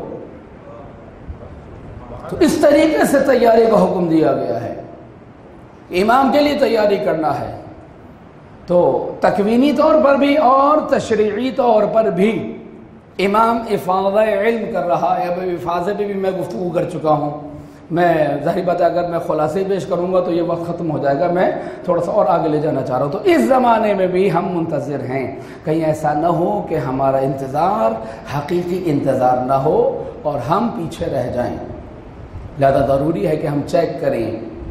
تو اس طریقے سے تیاری کا حکم دیا گیا ہے، امام کے لیے تیاری کرنا ہے۔ تو تکوینی طور پر بھی اور تشریعی طور پر بھی امام افاضہ علم کر رہا ہے۔ اب افاضے پہ بھی میں گفتگو کر چکا ہوں، میں ظاہر بات ہے اگر میں خلاصے پیش کروں گا تو یہ وقت ختم ہو جائے گا، میں تھوڑا سا اور آگے لے جانا چاہ رہا ہوں۔ تو اس زمانے میں بھی ہم منتظر ہیں، کہیں ایسا نہ ہو کہ ہمارا انتظار حقیقی انتظار نہ ہو اور ہم پیچھے رہ جائیں۔ لہذا ضروری ہے کہ ہم چیک کریں،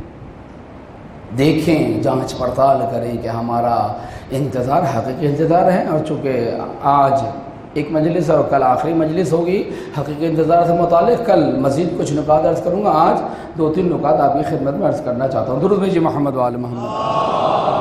دیکھیں، جانچ پڑتال کریں کہ ہمارا انتظار حقیقی انتظار ہے۔ اور چونکہ آج ایک مجلس اور کل آخری مجلس ہوگی حقیقی انتظار سے متعلق، کل مزید کچھ نکات عرض کروں گا، آج 2-3 نکات آپ کی خدمت میں عرض کرنا چاہتا ہوں۔ درود بھیجیے محمد وآل محمد۔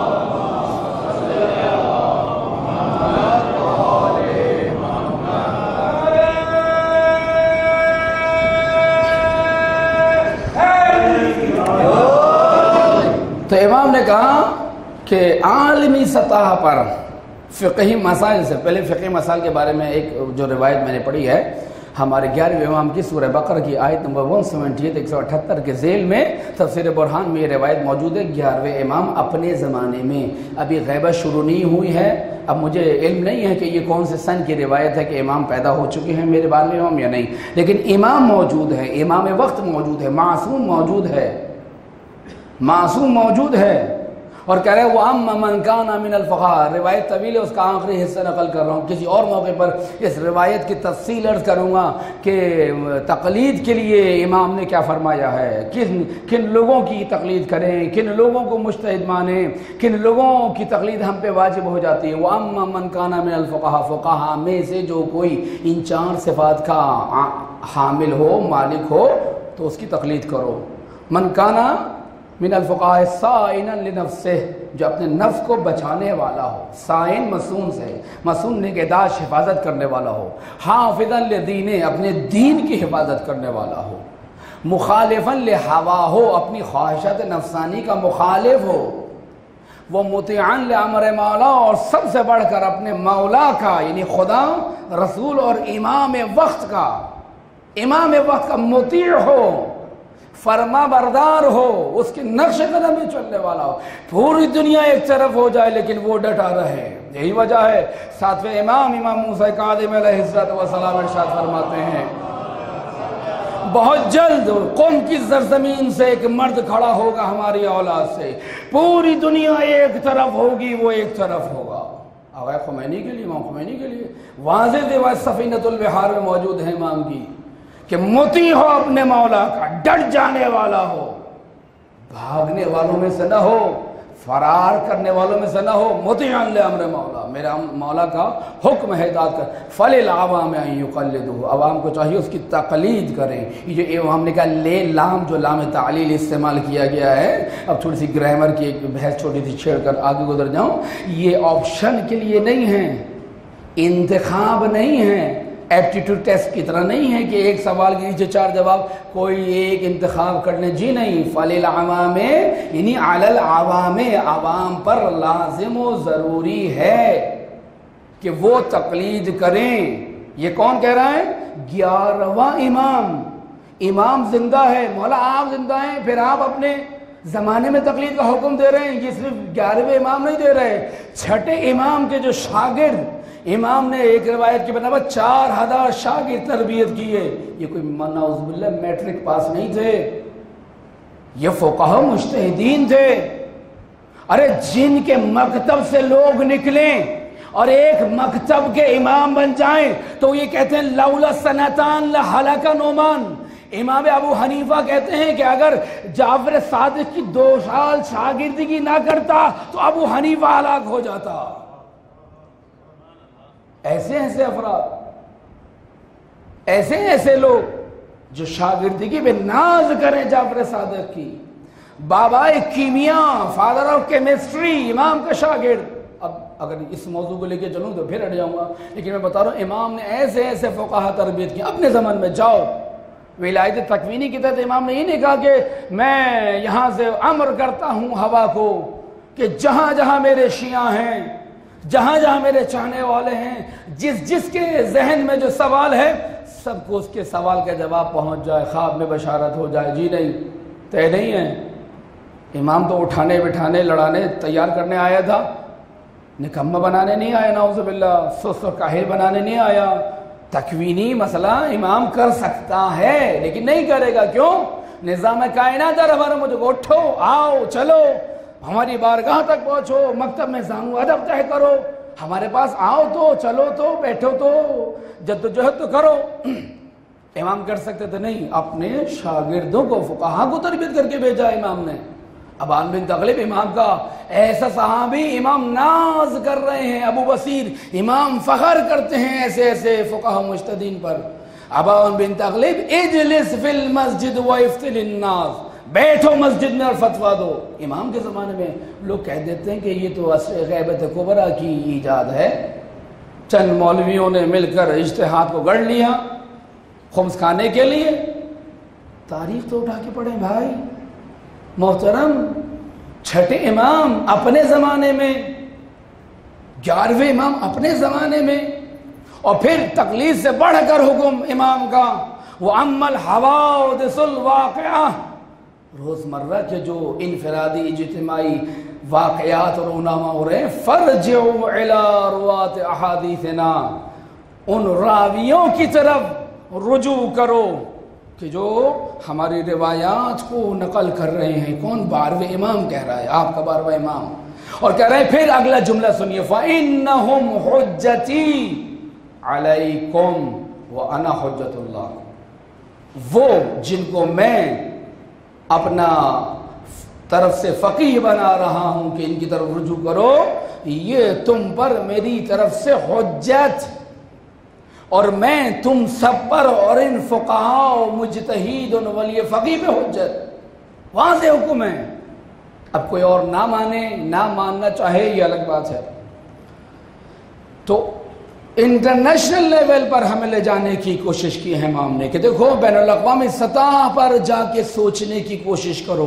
تو امام نے کہا کہ عالمی سطح پر فقہی مسائل سے پہلے فقہی مسائل کے بارے میں ایک جو روایت میں نے پڑھی ہے، ہمارے 11ویں امام کی سورہ بقرہ کی آیت نمبر 178 178 کے ذیل میں تفسیر برہان میں یہ روایت موجود ہے۔ 11ویں امام اپنے زمانے میں، ابھی غیبت شروع نہیں ہوئی ہے، اب مجھے علم نہیں ہے کہ یہ کون سے سن کی روایت ہے کہ امام پیدا ہو چکے ہیں میرے بعد میں امام یا نہیں، لیکن امام موجود ہے، امام وقت موجود ہے، معصوم موجود ہے، معصوم موجود ہے۔ اور کہہ رہے وَأَمَّا مَنْ كَانَ مِنَ الْفُقَهَاءِ، روایت طویل ہے، اس کا آخری حصہ نقل کر رہا ہوں، کسی اور موقع پر اس روایت کی تفصیل عرض کروں گا کہ تقلید کے لیے امام نے کیا فرمایا ہے، کن لوگوں کی تقلید کریں، کن لوگوں کو مجتہد مانیں، کن لوگوں کی تقلید ہم پہ واجب ہو جاتی ہے۔ وَأَمَّا مَنْ كَانَ مِنَ الْفُقَهَاءِ، فقہاء میں سے جو کوئی ان 4 صفات کا حامل ہو، مالک ہو تو اس کی تقلید کرو۔ من کانا من الفقهاء صائنا لنفسه، جو اپنے نفس کو بچانے والا ہو، صائن مسون سے، مسون نگہداشت حفاظت کرنے والا ہو، حافظا لدینہ، اپنے دین کی حفاظت کرنے والا ہو، مخالفا لہوا ہو، اپنی خواہشات نفسانی کا مخالف ہو، وہ مطیعا لامر مولا، اور سب سے بڑھ کر اپنے مولا کا یعنی خدا، رسول اور امام وقت کا مطیع ہو، فرما بردار ہو، اس کے نقش قدم میں چلنے والا ہو۔ پوری دنیا ایک طرف ہو جائے لیکن وہ ڈٹا رہے۔ یہی وجہ ہے 7ویں امام موسیٰ کاظم علیہ السلام ارشاد فرماتے ہیں بہت جلد قوم کی سرزمین سے ایک مرد کھڑا ہوگا ہماری اولاد سے، پوری دنیا ایک طرف ہوگی، وہ ایک طرف ہوگا۔ آقا خمینی کے لیے، امام خمینی کے لیے واضح روایت سفینۃ البحار میں موجود ہے امام کی کہ مطیع ہو اپنے مولا کا، ڈٹ جانے والا ہو، بھاگنے والوں میں سے نہ ہو، فرار کرنے والوں میں سے نہ ہو، مطیعا لامر مولا، میرا مولا کا حکم ہے اطاعت کر، فللعوام ان یقلدوہ، عوام کو چاہیے اس کی تقلید کریں۔ یہ جو ہم نے کہا لے لام جو لام تعلیل استعمال کیا گیا ہے، اب تھوڑی سی گرامر کی ایک بحث چھوٹی سی چھیڑ کر آگے گزر جاؤں، یہ آپشن کے لیے نہیں ہے، انتخاب نہیں ہے، ایپٹیٹیوڈ ٹیسٹ کی طرح نہیں ہے کہ ایک سوال کے نیچے 4 جواب، کوئی ایک انتخاب کرنے، جی نہیں، فللعوام یعنی علی العوام، عوام پر لازم و ضروری ہے کہ وہ تقلید کریں۔ یہ کون کہہ رہا ہے؟ 11واں امام زندہ ہے، مولا آپ زندہ ہیں، پھر آپ اپنے زمانے میں تقلید کا حکم دے رہے ہیں۔ یہ صرف 11ویں امام نہیں دے رہے، 6ٹھے امام کے جو شاگرد، امام نے ایک روایت کی بنابر 4000 شاگرد تربیت کی ہے، یہ کوئی نعوذ باللہ میٹرک پاس نہیں تھے، یہ فقہاء مجتہدین تھے۔ ارے جن کے مکتب سے لوگ نکلیں اور ایک مکتب کے امام بن جائیں تو یہ کہتے ہیں لولا سنتان لہلک نعمان۔ امام ابو حنیفہ کہتے ہیں کہ اگر جعفر صادق کی 2 سال شاگردگی نہ کرتا تو ابو حنیفہ ہلاک ہو جاتا۔ ایسے افراد، ایسے لوگ جو شاگردگی میں ناز کریں جعفر صادق کی، بابا کیمیاء، فادر آف کیمسٹری، امام کا شاگرد۔ اب اگر اس موضوع کو لے کے چلوں تو پھر ہٹ جاؤں گا، لیکن میں بتا رہا ہوں امام نے ایسے فقہاء تربیت کی اپنے زمان میں۔ جاؤ ولایت تکوینی کی تحت امام نے یہ نہیں کہا کہ میں یہاں سے امر کرتا ہوں ہوا کو کہ جہاں جہاں میرے شیعہ ہیں، جہاں جہاں میرے چاہنے والے ہیں، جس کے ذہن میں جو سوال ہے سب کو اس کے سوال کا جواب پہنچ جائے، خواب میں بشارت ہو جائے۔ جی نہیں، طے نہیں ہے۔ امام تو اٹھانے بٹھانے لڑانے تیار کرنے آیا تھا، نکمہ بنانے نہیں آیا، نعوذ باللہ سست و کاہل بنانے نہیں آیا۔ تکوینی مسئلہ امام کر سکتا ہے لیکن نہیں کرے گا، کیوں؟ نظام کائنات ہمارا مجھے اٹھو، آؤ، چلو ہماری بارگاہ تک پہنچو، مکتب میں زانو ادب طے کرو، ہمارے پاس آؤ تو، چلو تو، بیٹھو تو، جدوجہد تو کرو۔ امام کر سکتے تھے؟ نہیں، اپنے شاگردوں کو، فقہاء کو تربیت کر کے بھیجا امام نے۔ ابان بن تغلب امام کا ایسا صحابی، امام ناز کر رہے ہیں، ابو بصیر امام فخر کرتے ہیں ایسے فقہاء مجتہدین پر۔ ابان بن تغلب اجلس فی المسجد وافتل الناس، بیٹھو مسجد میں اور فتویٰ دو۔ امام کے زمانے میں لوگ کہہ دیتے ہیں کہ یہ تو عصر غیبت کبریٰ کی ایجاد ہے، چند مولویوں نے مل کر اجتہاد کو گڑھ لیا خمس کھانے کے لیے۔ تاریخ تو اٹھا کے پڑھیں بھائی محترم، 6ٹھے امام اپنے زمانے میں، 11ویں امام اپنے زمانے میں، اور پھر تقلید سے بڑھ کر حکم امام کا وَأَمَّا الْحَوَادِثُ الْوَاقِعَةُ، روزمرہ کے جو انفرادی اجتماعی واقعات رونما ہو رہے ہیں، فَارْجِعُوا إِلَىٰ رُوَاةِ أَحَادِيثِنَا، ان راویوں کی طرف رجوع کرو کہ جو ہماری روایات کو نقل کر رہے ہیں۔ کون؟ 12ویں امام کہہ رہا ہے، آپ کا 12واں امام، اور کہہ رہے ہیں پھر اگلا جملہ سنیے، فَإِنَّهُمْ حُجَّتِي عَلَيْكُمْ وَأَنَا حُجَّةُ اللَّهِ، وہ جن کو میں اپنا طرف سے فقیہ بنا رہا ہوں کہ ان کی طرف رجوع کرو، یہ تم پر میری طرف سے حجت، اور میں تم سب پر اور ان فقہاء و مجتہید و ولی فقیہ پہ حجت۔ واضح حکم ہے۔ اب کوئی اور نہ مانے، نہ ماننا چاہے، یہ الگ بات ہے۔ تو انٹرنیشنل لیول پر ہمیں لے جانے کی کوشش کی ہے امام نے کہ دیکھو بین الاقوامی سطح پر جا کے سوچنے کی کوشش کرو،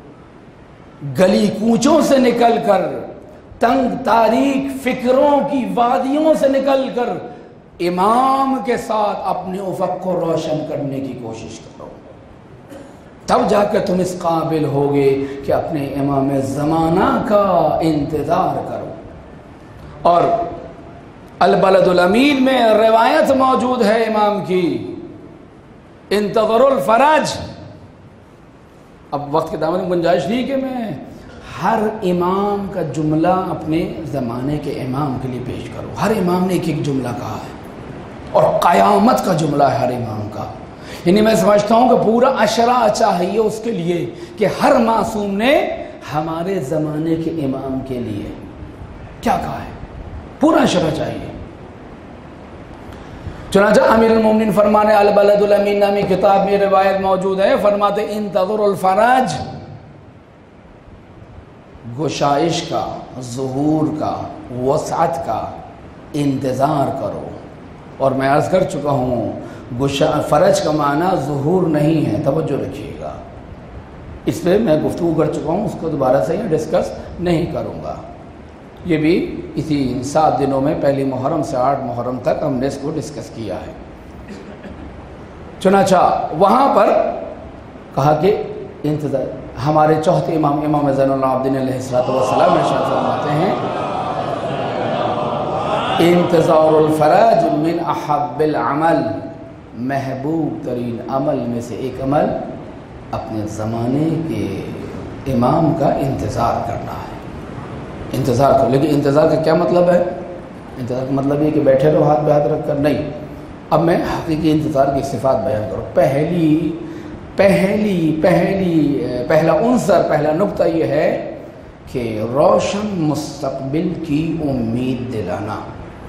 گلی کوچوں سے نکل کر، تنگ تاریک فکروں کی وادیوں سے نکل کر امام کے ساتھ اپنے افق کو روشن کرنے کی کوشش کرو، تب جا کے تم اس قابل ہوگے کہ اپنے امام زمانہ کا انتظار کرو۔ اور البلد الامین میں روایت موجود ہے امام کی، انتظروا الفرج۔ اب وقت کے دامن میں گنجائش نہیں کہ میں ہر امام کا جملہ اپنے زمانے کے امام کے لیے پیش کروں، ہر امام نے ایک جملہ کہا ہے، اور قیامت کا جملہ ہے ہر امام کا۔ یعنی میں سمجھتا ہوں کہ پورا عشرہ چاہیے اس کے لیے کہ ہر معصوم نے ہمارے زمانے کے امام کے لیے کیا کہا ہے؟ پورا شرح چاہیے۔ چنانچہ امیر المومنین فرمانے البلد الامین نامی کتاب میں روایت موجود ہے، فرماتے انتظر الفرج، گشائش کا، ظہور کا، وسعت کا انتظار کرو۔ اور میں عرض کر چکا ہوں فرج کا معنی ظہور نہیں ہے، توجہ رکھیے گا، اس پہ میں گفتگو کر چکا ہوں، اس کو دوبارہ سے ڈسکس نہیں کروں گا۔ یہ بھی اسی 7 دنوں میں پہلی محرم سے 8 محرم تک ہم نے اس کو ڈسکس کیا ہے۔ چنانچہ وہاں پر کہا کہ انتظار، ہمارے چوتھے امام زین العابدین علیہ السلام ارشاد فرماتے ہیں انتظار الفرج من احب العمل، محبوب ترین عمل میں سے ایک عمل اپنے زمانے کے امام کا انتظار کرنا ہے۔ انتظار کرو، لیکن انتظار کا کیا مطلب ہے؟ انتظار کا مطلب یہ کہ بیٹھے رہو ہاتھ پہ ہاتھ رکھ کر، نہیں۔ اب میں حقیقی انتظار کی صفات بیان کروں۔ پہلا عنصر، پہلا نقطہ یہ ہے کہ روشن مستقبل کی امید دلانا۔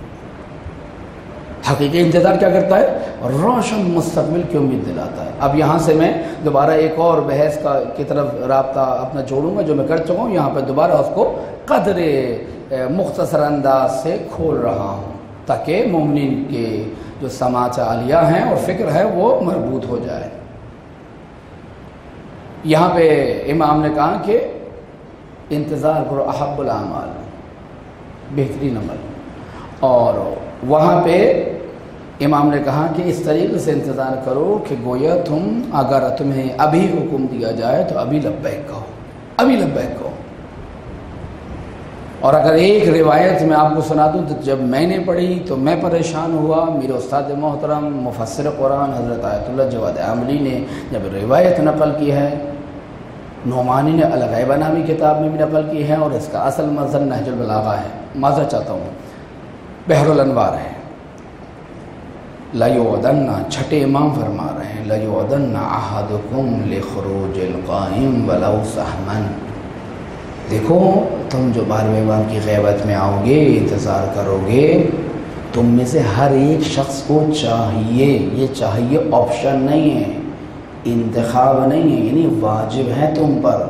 حقیقی انتظار کیا کرتا ہے؟ روشن مستقبل کی امید دلاتا ہے۔ اب یہاں سے میں دوبارہ ایک اور بحث کی طرف رابطہ اپنا جوڑوں گا جو میں کر چکا ہوں، یہاں پہ دوبارہ اس کو قدر مختصر انداز سے کھول رہا ہوں تاکہ مومنین کے جو سماعت عالیہ ہیں اور فکر ہے وہ مربوط ہو جائے۔ یہاں پہ امام نے کہا کہ انتظار کرو احب الاعمال، بہترین عمل، اور وہاں پہ امام نے کہا کہ اس طریقے سے انتظار کرو کہ گویا اگر تمہیں ابھی حکم دیا جائے تو ابھی لبیک کہو، ابھی لبیک کہو۔ اور اگر ایک روایت میں آپ کو سنا دوں تو جب میں نے پڑھی تو میں پریشان ہوا، میرے استاد محترم مفسر قرآن حضرت آیت اللہ جواد عاملی نے جب روایت نقل کی ہے، نعمانی نے الغیبہ نامی کتاب میں بھی نقل کی ہے، اور اس کا اصل مظہر نہج البلاغہ ہے، معذرت چاہتا ہوں بحر الانوار ہے۔ لَيُعْدَنَّ، چھٹے امام فرما رہے ہیں لَيُعْدَنَّ أَحَدُكُمْ لِخُرُوجِ الْقَائِمِ وَلَوْ سَهْمًا، دیکھو تم جو 12ویں امام کی غیبت میں آؤ گے، انتظار کرو گے، تم میں سے ہر ایک شخص کو چاہیے، یہ چاہیے آپشن نہیں ہے، انتخاب نہیں ہے، یعنی واجب ہے تم پر،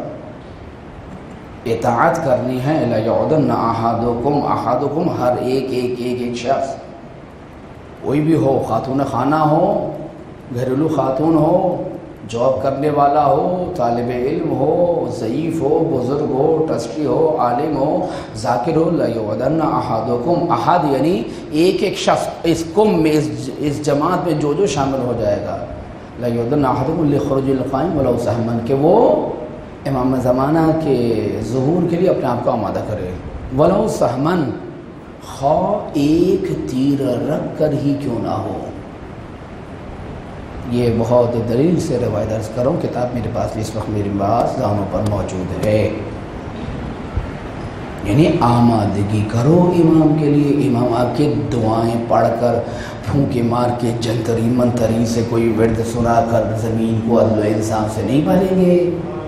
اطاعت کرنی ہے۔ لَيُعْدَنَّ أَحَدُكُمْ، ہر ایک شخص، کوئی بھی ہو، خاتون خانہ ہو، گھریلو خاتون ہو، جاب کرنے والا ہو، طالب علم ہو، ضعیف ہو، بزرگ ہو، ٹرسٹی ہو، عالم ہو، ذاکر ہو، لَيُعْدَنَّ أَحَدُكُمْ، احد یعنی ایک شخص، اس قوم میں، اس جماعت میں جو شامل ہو جائے گا، لَيُعْدَنَّ أَحَدُكُمْ لِخُرُوجِ الْقَائِمِ وَلَوْ سَهْمًا، کہ وہ امام زمانہ کے ظہور کے لیے اپنے آپ کو آمادہ کرے، وَلَوْ سَهْمًا، خواہ ایک تیر رکھ کر ہی کیوں نہ ہو۔ یہ بہت دلیل سے روایت عرض کروں، کتاب میرے پاس اس وقت میرے پاس دانوں پر موجود ہے، یعنی آمادگی کرو امام کے لیے۔ امام آپ کے دعائیں پڑھ کر، پھونکے مار کے، جنتری منتری سے کوئی ورد سنا کر زمین کو عدل و انصاف سے نہیں بھریں گے،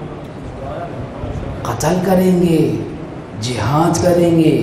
قتل کریں گے، جہاد کریں گے،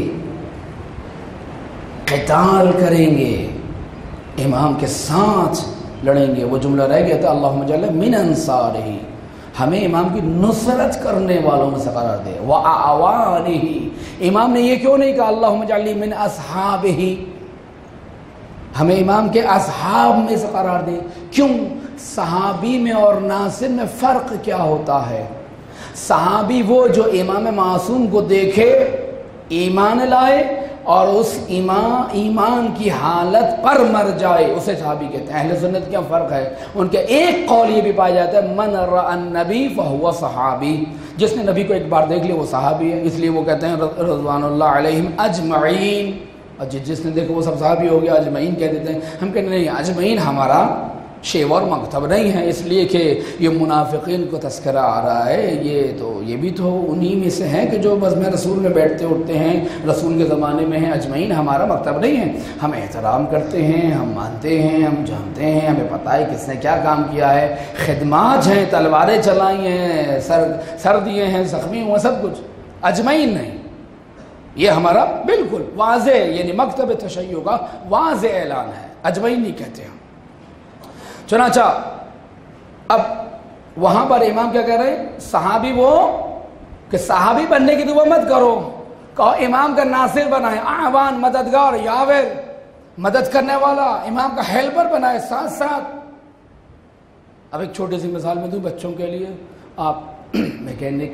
قتال کریں گے، امام کے ساتھ لڑیں گے۔ وہ جملہ رہ گیا تھا اللہم اجعلنا من انصارہ، ہمیں امام کی نصرت کرنے والوں میں سے قرار دے، وَأَعْوَانِهِ، امام نے یہ کیوں نہیں کہا اللہم اجعلنی من اصحابہ، ہمیں امام کے اصحاب میں سے قرار دے؟ کیوں؟ صحابی میں اور ناصر میں فرق کیا ہوتا ہے؟ صحابی وہ جو امام معصوم کو دیکھے، ایمان لائے اور اس ایمان کی حالت پر مر جائے، اسے صحابی کہتے ہیں۔ اہل سنت کیا فرق ہے؟ ان کے ایک قول یہ بھی پایا جاتا ہے من رأى النبی فہو صحابی، جس نے نبی کو ایک بار دیکھ لیا وہ صحابی ہے، اس لیے وہ کہتے ہیں رضوان اللہ علیہم اجمعین، اور جس نے دیکھا وہ سب صحابی ہو گیا، اجمعین کہہ دیتے ہیں۔ ہم کہتے ہیں نہیں، اجمعین ہمارا شیوا اور مکتب نہیں ہے، اس لیے کہ یہ منافقین کو تذکرہ آ رہا ہے، یہ بھی تو انہی میں سے ہیں کہ جو بزم رسول میں بیٹھتے اٹھتے ہیں، رسول کے زمانے میں ہیں اجمعین۔ ہمارا مکتب نہیں ہے، ہم احترام کرتے ہیں، ہم مانتے ہیں، ہم جانتے ہیں، ہمیں پتہ ہے کس نے کیا کام کیا ہے، خدمات ہیں، تلواریں چلائی ہیں، سر دیے ہیں، زخمی ہوئے، سب کچھ، اجمعین نہیں۔ یہ ہمارا بالکل واضح، یعنی مکتب تشیع کا واضح اعلان ہے، اجمعین نہیں کہتے ہم۔ چنانچہ اب وہاں پر امام کیا کہہ رہے ہیں؟ صحابی وہ کہ صحابی بننے کی دعا مت کرو، کہو امام کا ناصر بنائے، اعوان، مددگار، یاور، مدد کرنے والا، امام کا ہیلپر بنائے ساتھ ساتھ۔ اب ایک چھوٹی سی مثال میں دوں بچوں کے لیے، آپ میکینک،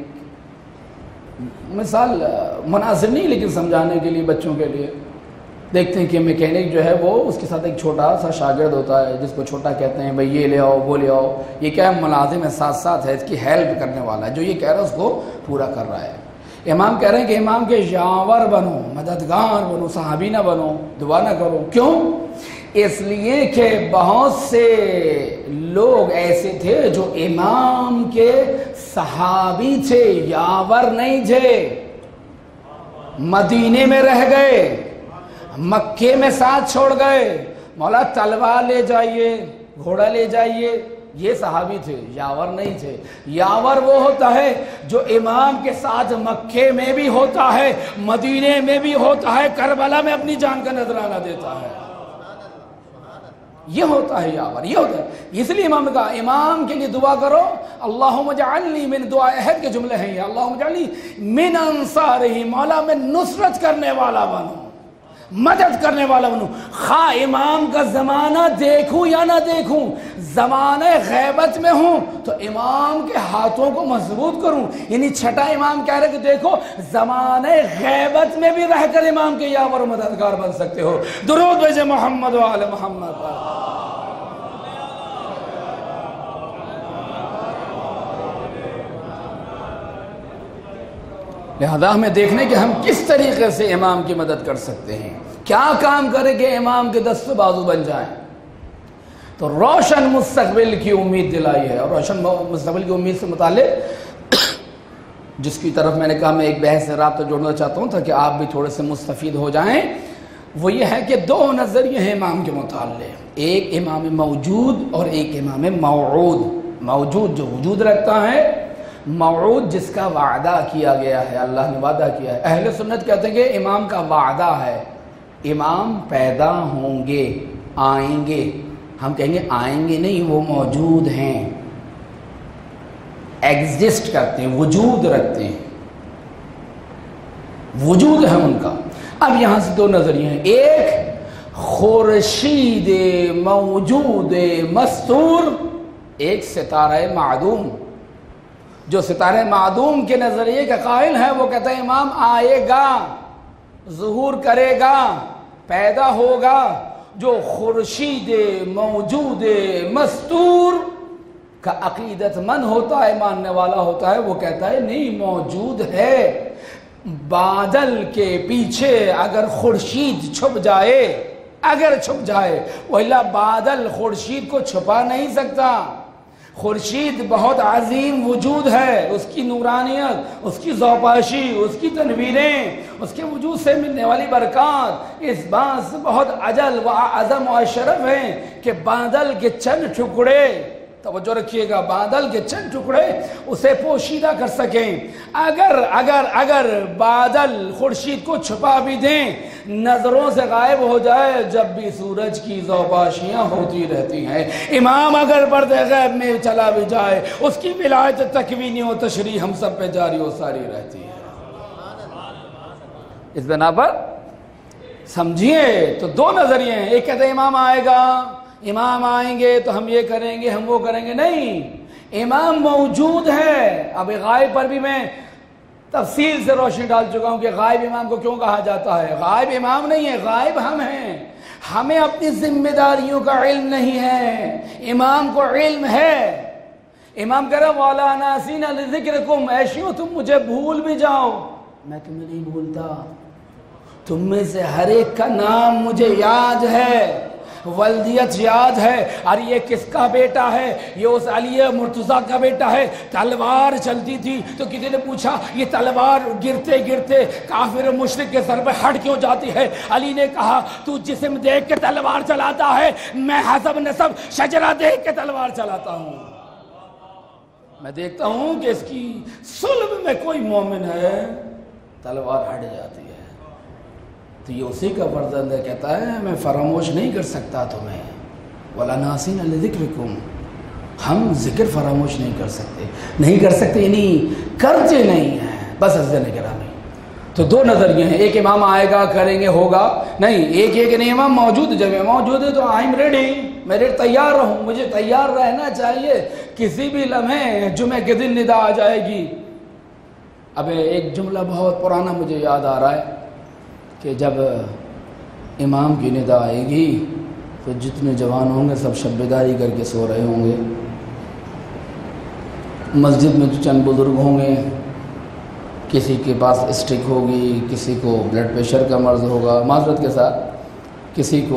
مثال مناسب نہیں لیکن سمجھانے کے لیے بچوں کے لیے، دیکھتے ہیں کہ میکینک جو ہے وہ اس کے ساتھ ایک چھوٹا سا شاگرد ہوتا ہے جس کو چھوٹا کہتے ہیں، بھئی یہ لے آؤ وہ لے آؤ، یہ کیا ہے؟ ملازم ہے، ساتھ ساتھ ہے، اس کی ہیلپ کرنے والا ہے، جو یہ کہہ رہا ہے اس کو پورا کر رہا ہے۔ امام کہہ رہے ہیں کہ امام کے یاور بنو، مددگار بنو، صحابی نہ بنو، دعا نہ کرو۔ کیوں؟ اس لیے کہ بہت سے لوگ ایسے تھے جو امام کے صحابی تھے، یاور نہیں تھے، مدینے میں رہ گئے، مکے میں ساتھ چھوڑ گئے، مولا تلوار لے جائیے، گھوڑا لے جائیے، یہ صحابی تھے، یاور نہیں تھے۔ یاور وہ ہوتا ہے جو امام کے ساتھ مکے میں بھی ہوتا ہے، مدینے میں بھی ہوتا ہے، کربلا میں اپنی جان کا نذرانہ دیتا ہے، یہ ہوتا ہے یاور، یہ ہوتا ہے۔ اس لیے امام نے کہا امام کے لیے دعا کرو، اللہم اجعلنی من، دعا عہد کے جملے ہیں یہ، اللہم اجعلنی من انصارہ، مولا میں نصرت کرنے والا بنوں، مدد کرنے والا بنوں، خواہ امام کا زمانہ دیکھوں یا نہ دیکھوں، زمانہ غیبت میں ہوں تو امام کے ہاتھوں کو مضبوط کروں۔ یعنی چھٹا امام کہہ رہے کہ دیکھو زمانہ غیبت میں بھی رہ کر امام کے یاور و مددگار بن سکتے ہو۔ درود بھیجے محمد و آل محمد پر۔ لہذا ہمیں دیکھنے کہ ہم کس طریقے سے امام کی مدد کر سکتے ہیں، کیا کام کریں کہ امام کے دست بازو بن جائیں۔ تو روشن مستقبل کی امید دلائی ہے، اور روشن مستقبل کی امید سے متعلق جس کی طرف میں نے کہا میں ایک بحث سے رابطہ جوڑنا چاہتا ہوں تاکہ آپ بھی تھوڑے سے مستفید ہو جائیں، وہ یہ ہے کہ دو نظریے ہیں امام کے متعلق، ایک امام موجود اور ایک امام موعود۔ موجود جو وجود رکھتا ہے، موعود جس کا وعدہ کیا گیا ہے، اللہ نے وعدہ کیا ہے۔ اہل سنت کہتے ہیں کہ امام کا وعدہ ہے، امام پیدا ہوں گے، آئیں گے، ہم کہیں گے آئیں گے نہیں، وہ موجود ہیں، ایگزسٹ کرتے ہیں، وجود رکھتے ہیں، وجود ہے ان کا۔ اب یہاں سے دو نظریے ہیں، ایک خورشید موجود مستور، ایک ستارہ معدوم۔ جو ستارہ معدوم کے نظریے کا قائل ہے وہ کہتا ہے امام آئے گا، ظہور کرے گا، پیدا ہوگا۔ جو خورشید موجود مستور کا عقیدت مند ہوتا ہے، ماننے والا ہوتا ہے، وہ کہتا ہے نہیں، موجود ہے۔ بادل کے پیچھے اگر خورشید چھپ جائے، اگر چھپ جائے، وَإِلَّا بادل خورشید کو چھپا نہیں سکتا۔ خورشید بہت عظیم وجود ہے، اس کی نورانیت، اس کی زوباشی، اس کی تنویریں، اس کے وجود سے ملنے والی برکات اس بات سے بہت اجل و اعظم و اشرف ہیں کہ بادل کے چند ٹکڑے، توجہ رکھیے گا، بادل کے چند ٹکڑے اسے پوشیدہ کر سکیں۔ اگر بادل خورشید کو چھپا بھی دیں، نظروں سے غائب ہو جائے، جب بھی سورج کی زوباشیاں ہوتی رہتی ہیں۔ امام اگر پردے غیب میں چلا بھی جائے، اس کی ولایت تکوینی و تشریح ہم سب پہ جاری و ساری رہتی ہے۔ اس بنا پر سمجھیے تو دو نظریے ہیں، ایک کہتے ہیں امام آئے گا، امام آئیں گے تو ہم یہ کریں گے، ہم وہ کریں گے، نہیں، امام موجود ہے۔ اب غائب پر بھی میں تفصیل سے روشنی ڈال چکا ہوں کہ غائب امام کو کیوں کہا جاتا ہے۔ غائب امام نہیں ہے، غائب ہم ہیں، ہمیں اپنی ذمہ داریوں کا علم نہیں ہے، امام کو علم ہے۔ امام کہہ رہا وَعَلَىٰ نَاسِينَ لِذِكْرِكُمْ، ایشیوں تم مجھے بھول بھی جاؤ، میں تمہیں نہیں بھولتا، تم میں سے ہر ایک کا نام مجھے یاد ہے۔ ولدیت یاد ہے، اور یہ کس کا بیٹا ہے؟ یہ اس علی مرتضیٰ کا بیٹا ہے۔ تلوار چلتی تھی تو کسی نے پوچھا یہ تلوار گرتے گرتے کافر مشرک کے سر پہ ہٹ کیوں جاتی ہے؟ علی نے کہا تو جسم دیکھ کے تلوار چلاتا ہے، میں حسب نسب شجرہ دیکھ کے تلوار چلاتا ہوں۔ میں دیکھتا ہوں کہ اس کی صلب میں کوئی مومن ہے، تلوار ہٹ جاتی ہے۔ تو یہ اسی کا فرزند ہے، کہتا ہے میں فراموش نہیں کر سکتا تمہیں، وَلَا نَاسِينَ لِذِكْرِكُمْ، ہم ذکر فراموش نہیں کر سکتے یعنی کرتے نہیں ہیں۔ بس عزیزاً گرامی، تو دو نظریے ہیں، ایک امام آئے گا کریں گے ہوگا نہیں، ایک یہ کہ نہیں امام موجود، جب موجود ہے تو آئیم ریڈی، میں تیار رہوں، مجھے تیار رہنا چاہیے، کسی بھی لمحے جمعہ کے دن ندا آ جائے گی۔ اب ایک جملہ بہت پرانا مجھے یاد آ رہا ہے کہ جب امام کی ندا آئے گی تو جتنے جوان ہوں گے سب شب بیداری کر کے سو رہے ہوں گے، مسجد میں چند بزرگ ہوں گے، کسی کے پاس اسٹک ہوگی، کسی کو بلڈ پریشر کا مرض ہوگا معذرت کے ساتھ، کسی کو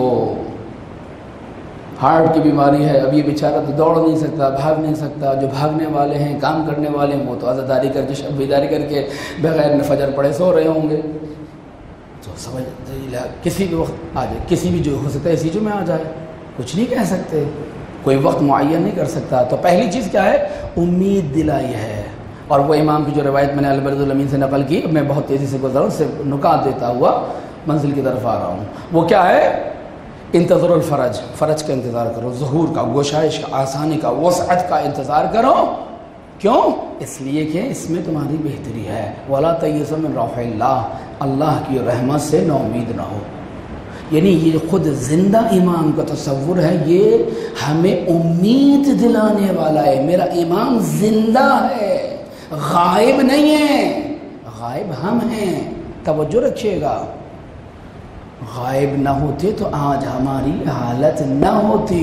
ہارٹ کی بیماری ہے، اب یہ بیچارہ تو دوڑ نہیں سکتا، بھاگ نہیں سکتا، جو بھاگنے والے ہیں کام کرنے والے ہیں وہ تو عزاداری کر کے شب بیداری کر کے بغیر فجر پڑھے سو رہے ہوں گے۔ تو سمجھ کسی بھی وقت آ جائے، کسی بھی جو ہو سکتا ہے اسی جو میں آ جائے، کچھ نہیں کہہ سکتے، کوئی وقت معین نہیں کر سکتا۔ تو پہلی چیز کیا ہے؟ امید دلائی ہے، اور وہ امام کی جو روایت میں نے البرد الامین سے نقل کی، میں بہت تیزی سے گزرا ہوں، سے نکات دیتا ہوا منزل کی طرف آ رہا ہوں۔ وہ کیا ہے؟ انتظر الفرج، فرج کا انتظار کرو، ظہور کا، گشائش کا، آسانی کا، وسعت کا انتظار کرو۔ کیوں؟ اس لیے کہ اس میں تمہاری بہتری ہے۔ وَلَا تَيْأَسُوا مِن رَوْحِ اللَّهِ، اللہ کی رحمت سے نا امید نہ ہو۔ یعنی یہ خود زندہ امام کا تصور ہے، یہ ہمیں امید دلانے والا ہے، میرا امام زندہ ہے، غائب نہیں ہے، غائب ہم ہیں۔ توجہ رکھیے گا، غائب نہ ہوتے تو آج ہماری حالت نہ ہوتی،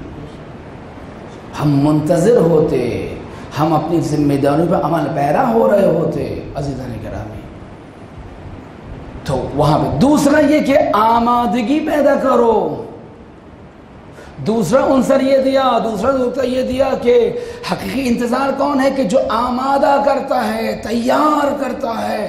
ہم منتظر ہوتے، ہم اپنی ذمہ داریوں پہ عمل پیرا ہو رہے ہوتے۔ عزیزان گرامی، تو وہاں پہ دوسرا یہ کہ آمادگی پیدا کرو، دوسرا عنصر یہ دیا، دوسرا نقطہ یہ دیا کہ حقیقی انتظار کون ہے؟ کہ جو آمادہ کرتا ہے، تیار کرتا ہے۔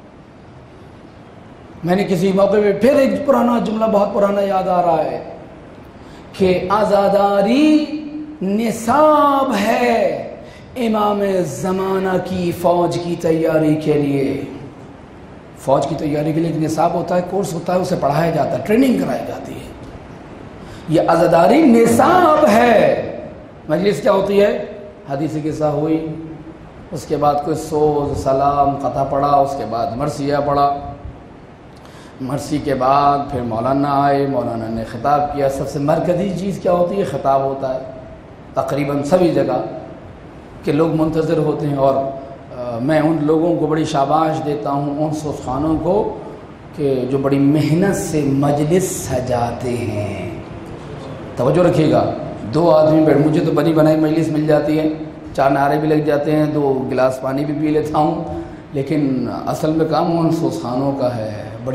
میں نے کسی موقع پہ پھر ایک پرانا جملہ بہت پرانا یاد آ رہا ہے کہ عزاداری نصاب ہے امام زمانہ کی فوج کی تیاری کے لیے۔ فوج کی تیاری کے لیے ایک نصاب ہوتا ہے، کورس ہوتا ہے، اسے پڑھایا جاتا ہے، ٹریننگ کرائی جاتی ہے۔ یہ عزاداری نصاب ہے۔ مجلس کیا ہوتی ہے؟ حدیث قصہ ہوئی، اس کے بعد کوئی سوز سلام قطع پڑھا، اس کے بعد مرثیہ پڑھا، مرثی کے بعد پھر مولانا آئے، مولانا نے خطاب کیا۔ سب سے مرکزی چیز کیا ہوتی ہے؟ خطاب ہوتا ہے تقریباً سبھی جگہ کہ لوگ منتظر ہوتے ہیں، اور میں ان لوگوں کو بڑی شاباش دیتا ہوں، ان سوخانوں کو کہ جو بڑی محنت سے مجلس سجاتے ہیں۔ توجہ رکھیے گا، دو آدمی بیٹھ، مجھے تو بنی بنائی مجلس مل جاتی ہے، 4 نعرے بھی لگ جاتے ہیں، 2 گلاس پانی بھی پی لیتا ہوں، لیکن اصل میں کام ان سوخانوں کا ہے،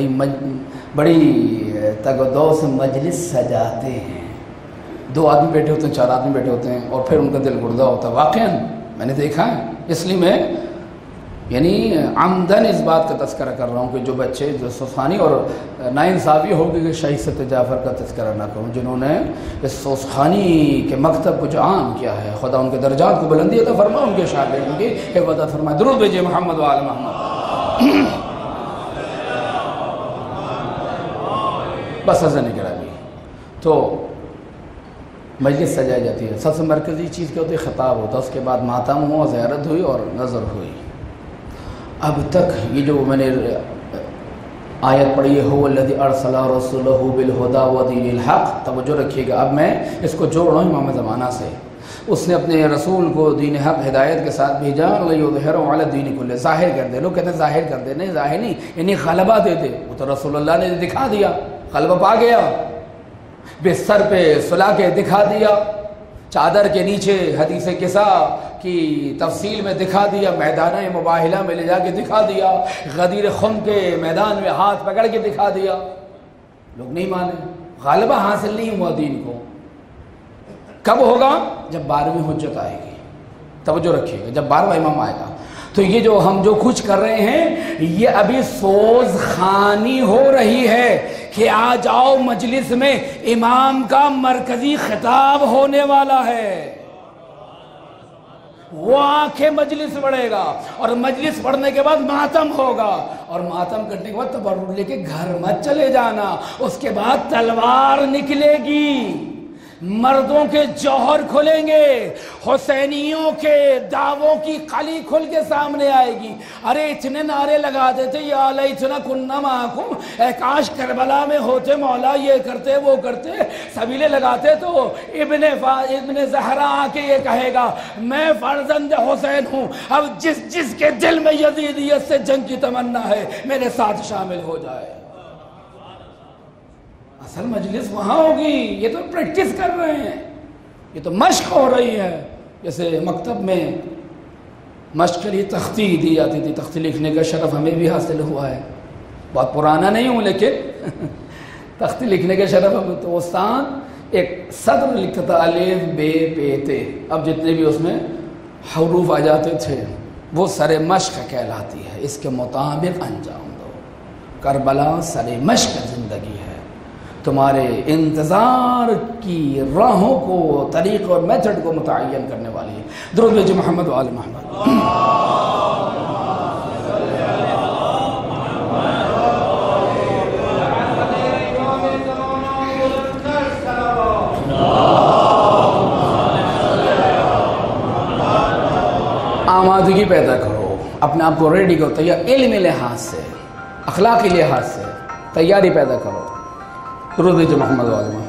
بڑی تگ و دو سے مجلس سجاتے ہیں۔ 2 آدمی بیٹھے ہوتے ہیں، 4 آدمی بیٹھے ہوتے ہیں، اور پھر ان کا دل گردہ ہوتا ہے۔ واقعاً میں نے دیکھا ہے، اس لیے میں یعنی عمدن اس بات کا تذکرہ کر رہا ہوں کہ جو بچے جو سوسخانی، اور ناانصافی ہوگی کہ شہید ست جعفر کا تذکرہ نہ کروں، جنہوں نے اس سوسخانی کے مکتب کو جو عام کیا ہے، خدا ان کے درجات کو بلندی عطا فرمائے، ان کے شاگردوں کی حفاظت فرمائے۔ درود بھیجئے محمد و آل محمد۔ بس حضرت گرامی، تو مجلس سجائی جاتی ہے، سب سے مرکزی چیز کیا ہوتی ہے؟ خطاب ہوتا ہے، اس کے بعد ماتم ہوا، زیارت ہوئی اور نظر ہوئی۔ اب تک یہ جو میں نے آیت پڑھی ہے، هو الذی ارسل رسولہ بالہدی ودین الحق، توجہ رکھیے گا، اب میں اس کو جوڑ رہا ہوں امام زمانہ سے۔ اس نے اپنے رسول کو دین حق ہدایت کے ساتھ بھیجا، لیظہرہ علی الدین کلہ، ظاہر کر دے۔ لوگ کہتے ہیں ظاہر کر دے، نہیں ظاہر نہیں، یعنی غلبہ دے دے۔ وہ تو رسول اللہ نے دکھا دیا، غلبہ پا گیا، بستر پہ سلا کے دکھا دیا، چادر کے نیچے حدیث قصہ کی تفصیل میں دکھا دیا، میدان مباہلہ میں لے جا کے دکھا دیا، غدیر خم کے میدان میں ہاتھ پکڑ کے دکھا دیا۔ لوگ نہیں مانے، غالبہ حاصل نہیں ہوا دین کو. کب ہوگا؟ جب 12ویں حجت آئے گی. توجہ رکھیے گا، جب 12واں امام آئے گا. تو یہ جو ہم جو کچھ کر رہے ہیں یہ ابھی سوز خانی ہو رہی ہے کہ آ جاؤ مجلس میں امام کا مرکزی خطاب ہونے والا ہے. وہ آنکھیں مجلس بڑھے گا اور مجلس پڑھنے کے بعد ماتم ہوگا اور ماتم کرنے کے بعد تبرک لے کے گھر مت چلے جانا. اس کے بعد تلوار نکلے گی، مردوں کے جوہر کھلیں گے، حسینیوں کے دعووں کی قلی کھل کے سامنے آئے گی. ارے اتنے نعرے لگاتے تھے یا لیتنا کنا معکم، اے کاش کربلا میں ہوتے مولا، یہ کرتے وہ کرتے، سبیلے لگاتے. تو ابن زہرا آ کے یہ کہے گا میں فرزند حسین ہوں، اب جس کے دل میں یزیدیت سے جنگ کی تمنا ہے میرے ساتھ شامل ہو جائے. اصل مجلس وہاں ہوگی. یہ تو پریکٹس کر رہے ہیں، یہ تو مشق ہو رہی ہے. جیسے مکتب میں مشق کے لیے تختی دی جاتی تھی، تختی لکھنے کا شرف ہمیں بھی حاصل ہوا ہے. بہت پرانا نہیں ہوں لیکن تختی لکھنے کا شرف ہمیں. تو استاد ایک صدر لکھتا تھا الف بے پے تے، اب جتنے بھی اس میں حروف آ جاتے تھے وہ سر مشق کہلاتی ہے. اس کے مطابق انجام دو. کربلا سر مشق زندگی ہے. تمہارے انتظار کی راہوں کو، طریق اور میتھڈ کو متعین کرنے والی ہے. درود بھیجو محمد و آل محمد. آمادگی پیدا کرو، اپنے آپ کو ریڈی کرو، تیار، علمی لحاظ سے، اخلاقی لحاظ سے تیاری پیدا کرو. درود بھیجو محمد و آل محمد.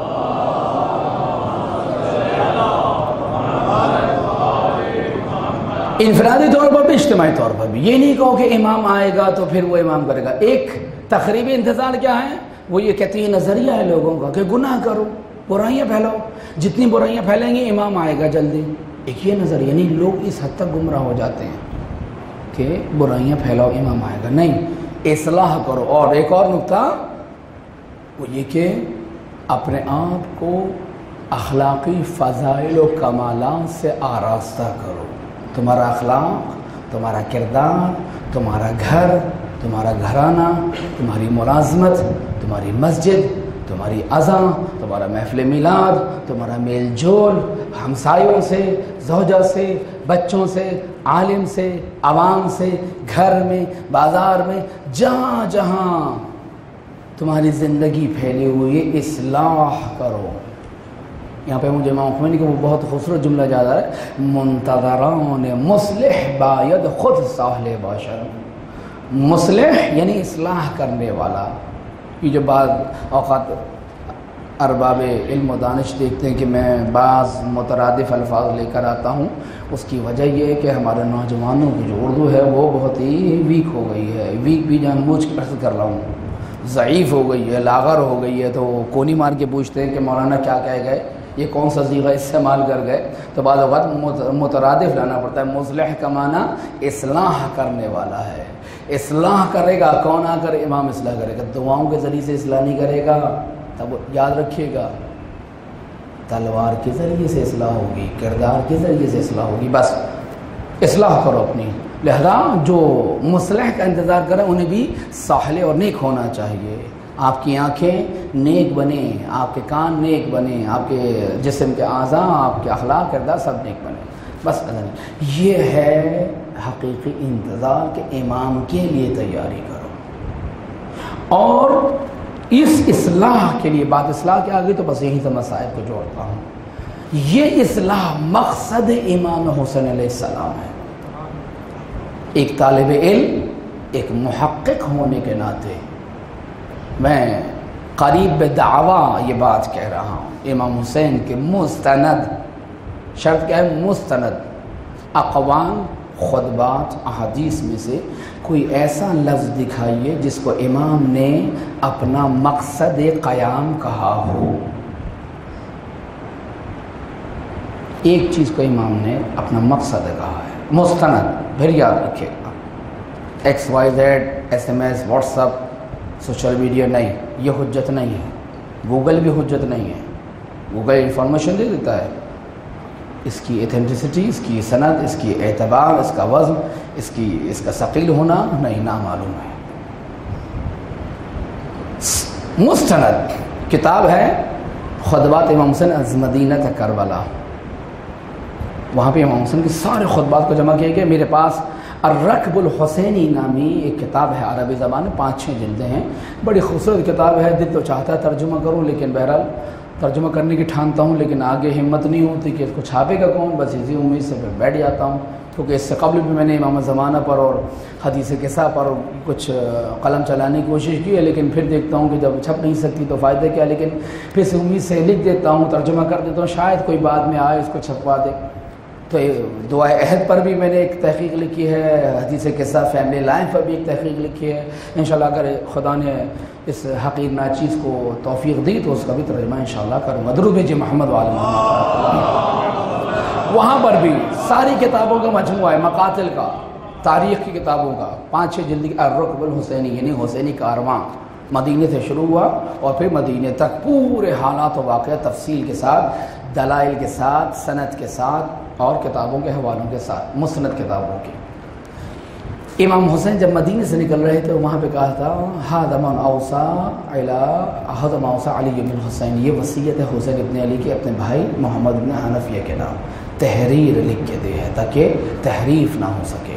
انفرادی طور پر بھی اجتماعی طور پر بھی. یہ نہیں کہو کہ امام آئے گا تو پھر وہ امام کرے گا. ایک تقریبی انتظار کیا ہے؟ وہ یہ کہتی ہے نظریہ ہے لوگوں کا کہ گناہ کرو، برائیاں پھیلاؤ، جتنی برائیاں پھیلیں گی امام آئے گا جلدی. ایک یہ نظریہ نہیں، لوگ اس حد تک گمراہ ہو جاتے ہیں کہ برائیاں پھیلاؤ امام آئے گا. نہیں، اصلاح کرو. اور ایک اور نقطہ وہ یہ کہ اپنے آپ کو اخلاقی فضائل و کمالات سے آراستہ کرو. تمہارا اخلاق، تمہارا کردار، تمہارا گھر، تمہارا گھرانہ، تمہاری ملازمت، تمہاری مسجد، تمہاری اذان، تمہارا محفل میلاد، تمہارا میل جول ہمسایوں سے، زوجہ سے، بچوں سے، عالم سے، عوام سے، گھر میں، بازار میں، جہاں جہاں تمہاری زندگی پھیلی ہوئی ہے اصلاح کرو. یہاں پہ مجھے امام خمینی کہ وہ بہت خوبصورت جملہ یاد آ رہا ہے، منتظران مصلح باید خود صالح باشد. مصلح یعنی اصلاح کرنے والا. یہ جو بعض اوقات ارباب علم و دانش دیکھتے ہیں کہ میں بعض مترادف الفاظ لے کر آتا ہوں، اس کی وجہ یہ ہے کہ ہمارے نوجوانوں کی جو اردو ہے وہ بہت ہی ویک ہو گئی ہے. ویک بھی جان بوجھ کے عرض کر رہا ہوں، ضعیف ہو گئی ہے، لاغر ہو گئی ہے. تو کونی مار کے پوچھتے ہیں کہ مولانا کیا کہہ گئے، یہ کون سا صیغہ استعمال کر گئے. تو بعض اوقات مترادف لانا پڑتا ہے. مصلح کا معنی اصلاح کرنے والا ہے. اصلاح کرے گا کون؟ آ کر امام اصلاح کرے گا. دعاؤں کے ذریعے سے اصلاح نہیں کرے گا. تب یاد رکھیے گا، تلوار کے ذریعے سے اصلاح ہوگی، کردار کے ذریعے سے اصلاح ہوگی. بس اصلاح کرو اپنی. لہذا جو مصلح کا انتظار کریں انہیں بھی صالح اور نیک ہونا چاہیے. آپ کی آنکھیں نیک بنیں، آپ کے کان نیک بنیں، آپ کے جسم کے اعضاء، آپ کے اخلاق، کردار سب نیک بنیں. بس یہ ہے حقیقی انتظار کہ امام کے لیے تیاری کرو. اور اس اصلاح کے لیے، بات اصلاح کے آگے تو بس یہیں سے مسائل کو جوڑتا ہوں. یہ اصلاح مقصد امام حسین علیہ السلام ہے. ایک طالب علم، ایک محقق ہونے کے ناطے میں قریب بدعویٰ یہ بات کہہ رہا ہوں. امام حسین کے مستند، شرط کیا ہے؟ مستند اقوال، خطبات، احادیث میں سے کوئی ایسا لفظ دکھائیے جس کو امام نے اپنا مقصد قیام کہا ہو. ایک چیز کو امام نے اپنا مقصد کہا ہے، مستند. پھر یاد رکھیے گا، XYZ، SMS، WhatsApp, social media نہیں، یہ حجت نہیں ہے. گوگل بھی حجت نہیں ہے، گوگل انفارمیشن دے دیتا ہے، اس کی ایتھینٹسٹی، اس کی سند، اس کی اعتبار، اس کا وزن، اس کا ثقیل ہونا نہیں نامعلوم ہے۔ مستند کتاب ہے خطبات امام حسین از مدینہ کربلا، وہاں پہ امام حسین کے سارے خطبات کو جمع کیے گئے۔ میرے پاس الرکب الحسینی نامی ایک کتاب ہے عربی زبان میں، 5-6 جلدیں ہیں، بڑی خوبصورت کتاب ہے۔ دل تو چاہتا ہے ترجمہ کروں، لیکن بہرحال ترجمہ کرنے کی ٹھانتا ہوں، لیکن آگے ہمت نہیں ہوتی کہ اس کو چھاپے گا کون، بس اسی امید سے پھر بیٹھ جاتا ہوں، کیونکہ اس سے قبل بھی میں نے امام زمانہ پر اور حدیث قصہ پر کچھ قلم چلانے کی کوشش کی ہے، لیکن پھر دیکھتا ہوں کہ جب چھپ نہیں سکتی تو فائدہ کیا، لیکن پھر سے امید سے لکھ دیتا ہوں، ترجمہ کر دیتا ہوں، شاید کوئی بعد میں آئے اس کو چھپوا دے۔ تو دعائے عہد پر بھی میں نے ایک تحقیق لکھی ہے، حدیث قصہ فیملی لائف پر بھی ایک تحقیق لکھی ہے، انشاءاللہ اگر خدا نے اس حقیر ناچیز کو توفیق دی تو اس کا بھی ترجمہ انشاءاللہ کروں گا۔ درود بھیجئے محمد وعلی محمد۔ وہاں پر بھی ساری کتابوں کا مجموعہ ہے، مقاتل کا، تاریخ کی کتابوں کا، 5-6 جلد کی الرکب الحسینی، یعنی حسینی کارواں مدینے سے شروع ہوا اور پھر مدینے تک پورے حالات و واقعہ تفصیل کے ساتھ، دلائل کے ساتھ، سند کے ساتھ اور کتابوں کے حوالوں کے ساتھ، مسند کتابوں کی۔ امام حسین جب مدینے سے نکل رہے تھے وہاں پہ کہا تھا ھذا من اوصى علی بن الحسین، یہ وصیت ہے حسین ابن علی کے اپنے بھائی محمد بن حنفیہ کے نام، تحریر لکھ کے دے ہے تاکہ تحریف نہ ہو سکے۔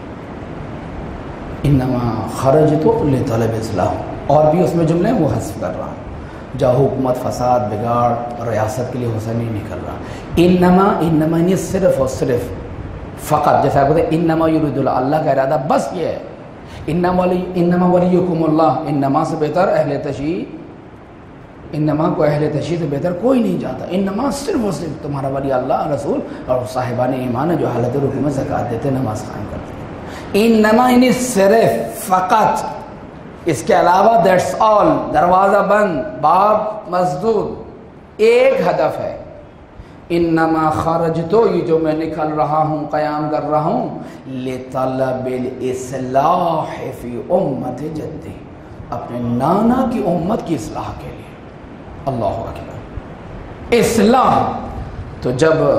انما خرجت لطلب اصلاح، اور بھی اس میں جملے وہ حذف کر رہا ہوں، جہاں حکومت فساد بگاڑ ریاست کے لیے حسین نہیں نکل رہا۔ انما یہ صرف اور صرف فقط، جیسا کہتے ہیں انما یرید اللہ، اللہ کا ارادہ بس یہ ہے، انما ولیکم اللہ، انما سے بہتر اہل تشیع، انما کو اہل تشیع سے بہتر کوئی نہیں جاتا، انما صرف اور صرف تمہارا ولی اللہ رسول اور صاحبان ایمان ہے جو حالت رکوع میں زکوٰۃ دیتے، نماز قائم کرتے ہیں۔ انما یعنی صرف، فقط، اس کے علاوہ دیٹس آل، دروازہ بند، باب مسدود، ایک ہدف ہے، انما خرجتو، یہ جو میں نکل رہا ہوں، قیام کر رہا ہوں، لطلب الاصلاح فی امت جدی، اپنے نانا کی امت کی اصلاح کے لیے۔ اللہ اکبر، اصلاح، تو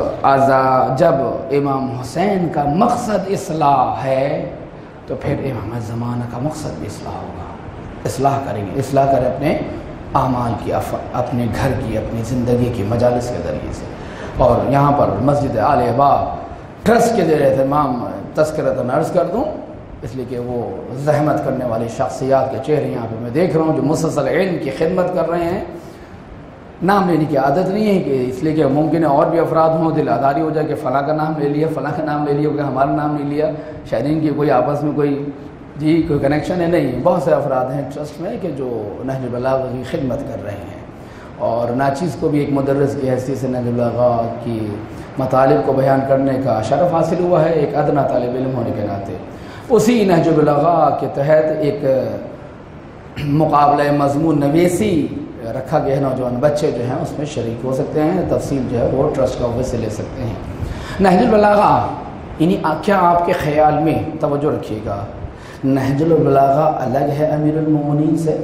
جب امام حسین کا مقصد اصلاح ہے تو پھر امام زمانہ کا مقصد بھی اصلاح ہوگا، اصلاح کریں گے، اصلاح کریں اپنے اعمال کی، اپنے گھر کی، اپنی زندگی کی، مجالس کے ذریعے سے۔ اور یہاں پر مسجد آل ابا ٹرسٹ کے زیر اہتمام تذکرۃً عرض کر دوں، اس لیے کہ وہ زحمت کرنے والی شخصیات کے چہرے یہاں پہ میں دیکھ رہا ہوں جو مسلسل علم کی خدمت کر رہے ہیں۔ نام لینے کی عادت نہیں ہے کہ اس لیے کہ ممکن ہے اور بھی افراد ہوں، دل آزاری ہو جائے کہ فلاں کا نام لے لیا، فلاں کا نام لے لیا، کہ ہمارا نام نہیں لیا، شاید ان کی کوئی آپس میں کوئی کوئی کنیکشن ہے نہیں۔ بہت سے افراد ہیں ٹرسٹ میں کہ جو نہج البلاغہ کی خدمت کر رہے ہیں، اور ناچیز کو بھی ایک مدرس کی حیثیت سے نہج البلاغہ کی مطالب کو بیان کرنے کا شرف حاصل ہوا ہے، ایک ادنا طالب علم ہونے کے ناطے۔ اسی نہج البلاغہ کے تحت ایک مقابلہ مضمون نویسی رکھا گیا ہے، نوجوان بچے جو ہیں اس میں شریک ہو سکتے ہیں، تفصیل جو ہے وہ ٹرسٹ کا آفس سے لے سکتے ہیں۔ نہج البلاغہ یعنی کیا آپ کے خیال میں، توجہ رکھیے گا، نہج البلاغہ الگ ہے امیر المومنین سے؟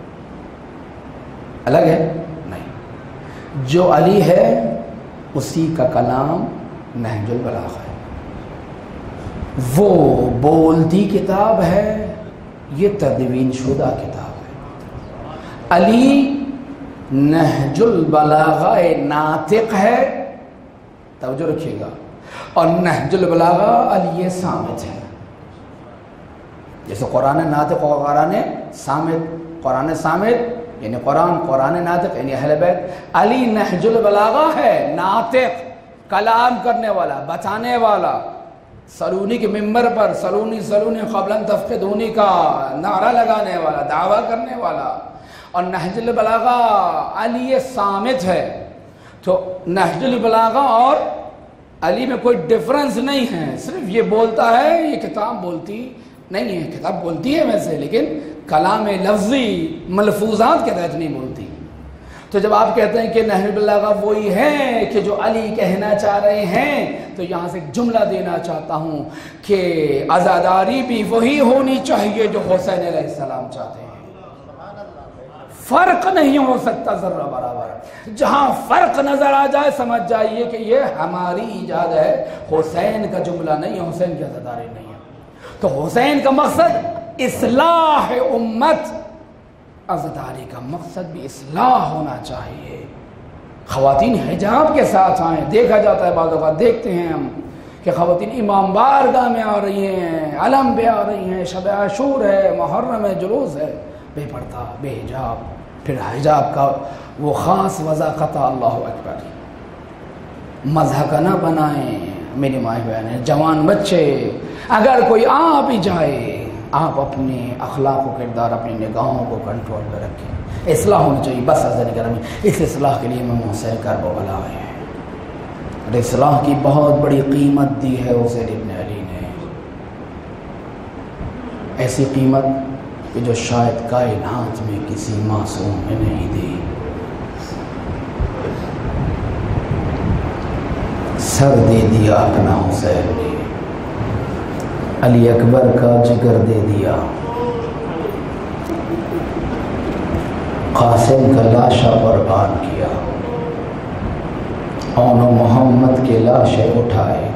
الگ ہے؟ نہیں، جو علی ہے اسی کا کلام نہج البلاغہ ہے، وہ بولتی کتاب ہے، یہ تدوین شدہ کتاب ہے۔ علی نہج البلاغہ ناطق ہے، توجہ رکھیے گا، اور نہج البلاغہ علی صامت ہے۔ جیسے قرآن ناطق اور قرآن صامت، قرآن صامت یعنی قرآن ناطق یعنی اہل بیت، علی نہج البلاغہ ہے، ناطق، کلام کرنے والا، بتانے والا، سلونی کے ممبر پر سلونی قبل ان تفقدونی کا نعرہ لگانے والا، دعویٰ کرنے والا، اور نہج البلاغہ علی صامت ہے۔ تو نہج البلاغہ اور علی میں کوئی ڈفرنس نہیں ہے، صرف یہ بولتا ہے، یہ کتاب بولتی نہیں ہے، کتاب بولتی ہے ویسے، لیکن کلام لفظی ملفوظات کے تحت نہیں بولتی۔ تو جب آپ کہتے ہیں کہ نہج البلاغہ وہی ہے کہ جو علی کہنا چاہ رہے ہیں، تو یہاں سے ایک جملہ دینا چاہتا ہوں کہ عزاداری بھی وہی ہونی چاہیے جو حسین علیہ السلام چاہتے ہیں، فرق نہیں ہو سکتا ذرہ برابر۔ جہاں فرق نظر آ جائے سمجھ جائیے کہ یہ ہماری ایجاد ہے، حسین کا جملہ نہیں ہے، حسین کی عزاداری نہیں ہے۔ تو حسین کا مقصد اصلاح امت، عزاداری کا مقصد بھی اصلاح ہونا چاہیے۔ خواتین حجاب کے ساتھ آئیں، دیکھا جاتا ہے بعض اوقات دیکھتے ہیں ہم کہ خواتین امام بارگاہ میں آ رہی ہیں، علم پہ آ رہی ہیں، شب عاشور ہے، محرم ہے، جلوس ہے، بے پردہ بے حجاب، پھر حجاب کا وہ خاص وضاحت، اللہ اکبر۔ مذہب کا نہ بنائیں میری ماں بہنیں، جوان بچے، اگر کوئی آ بھی جائے آپ اپنے اخلاق و کردار، اپنی نگاہوں کو کنٹرول میں رکھیں، اصلاح ہونی چاہیے بس عزیزان گرامی۔ اس اصلاح کے لیے امام حسین کربلا آئے ہیں اور اصلاح کی بہت بڑی قیمت دی ہے حسین ابن علی نے، ایسی قیمت کہ جو شاید کائنات میں کسی معصوم نے نہیں دی۔ سر دے دیا اپنا حسین نے، علی اکبر کا جگر دے دیا، قاسم کا لاشا قربان کیا، اون و محمد کے لاشیں اٹھائے،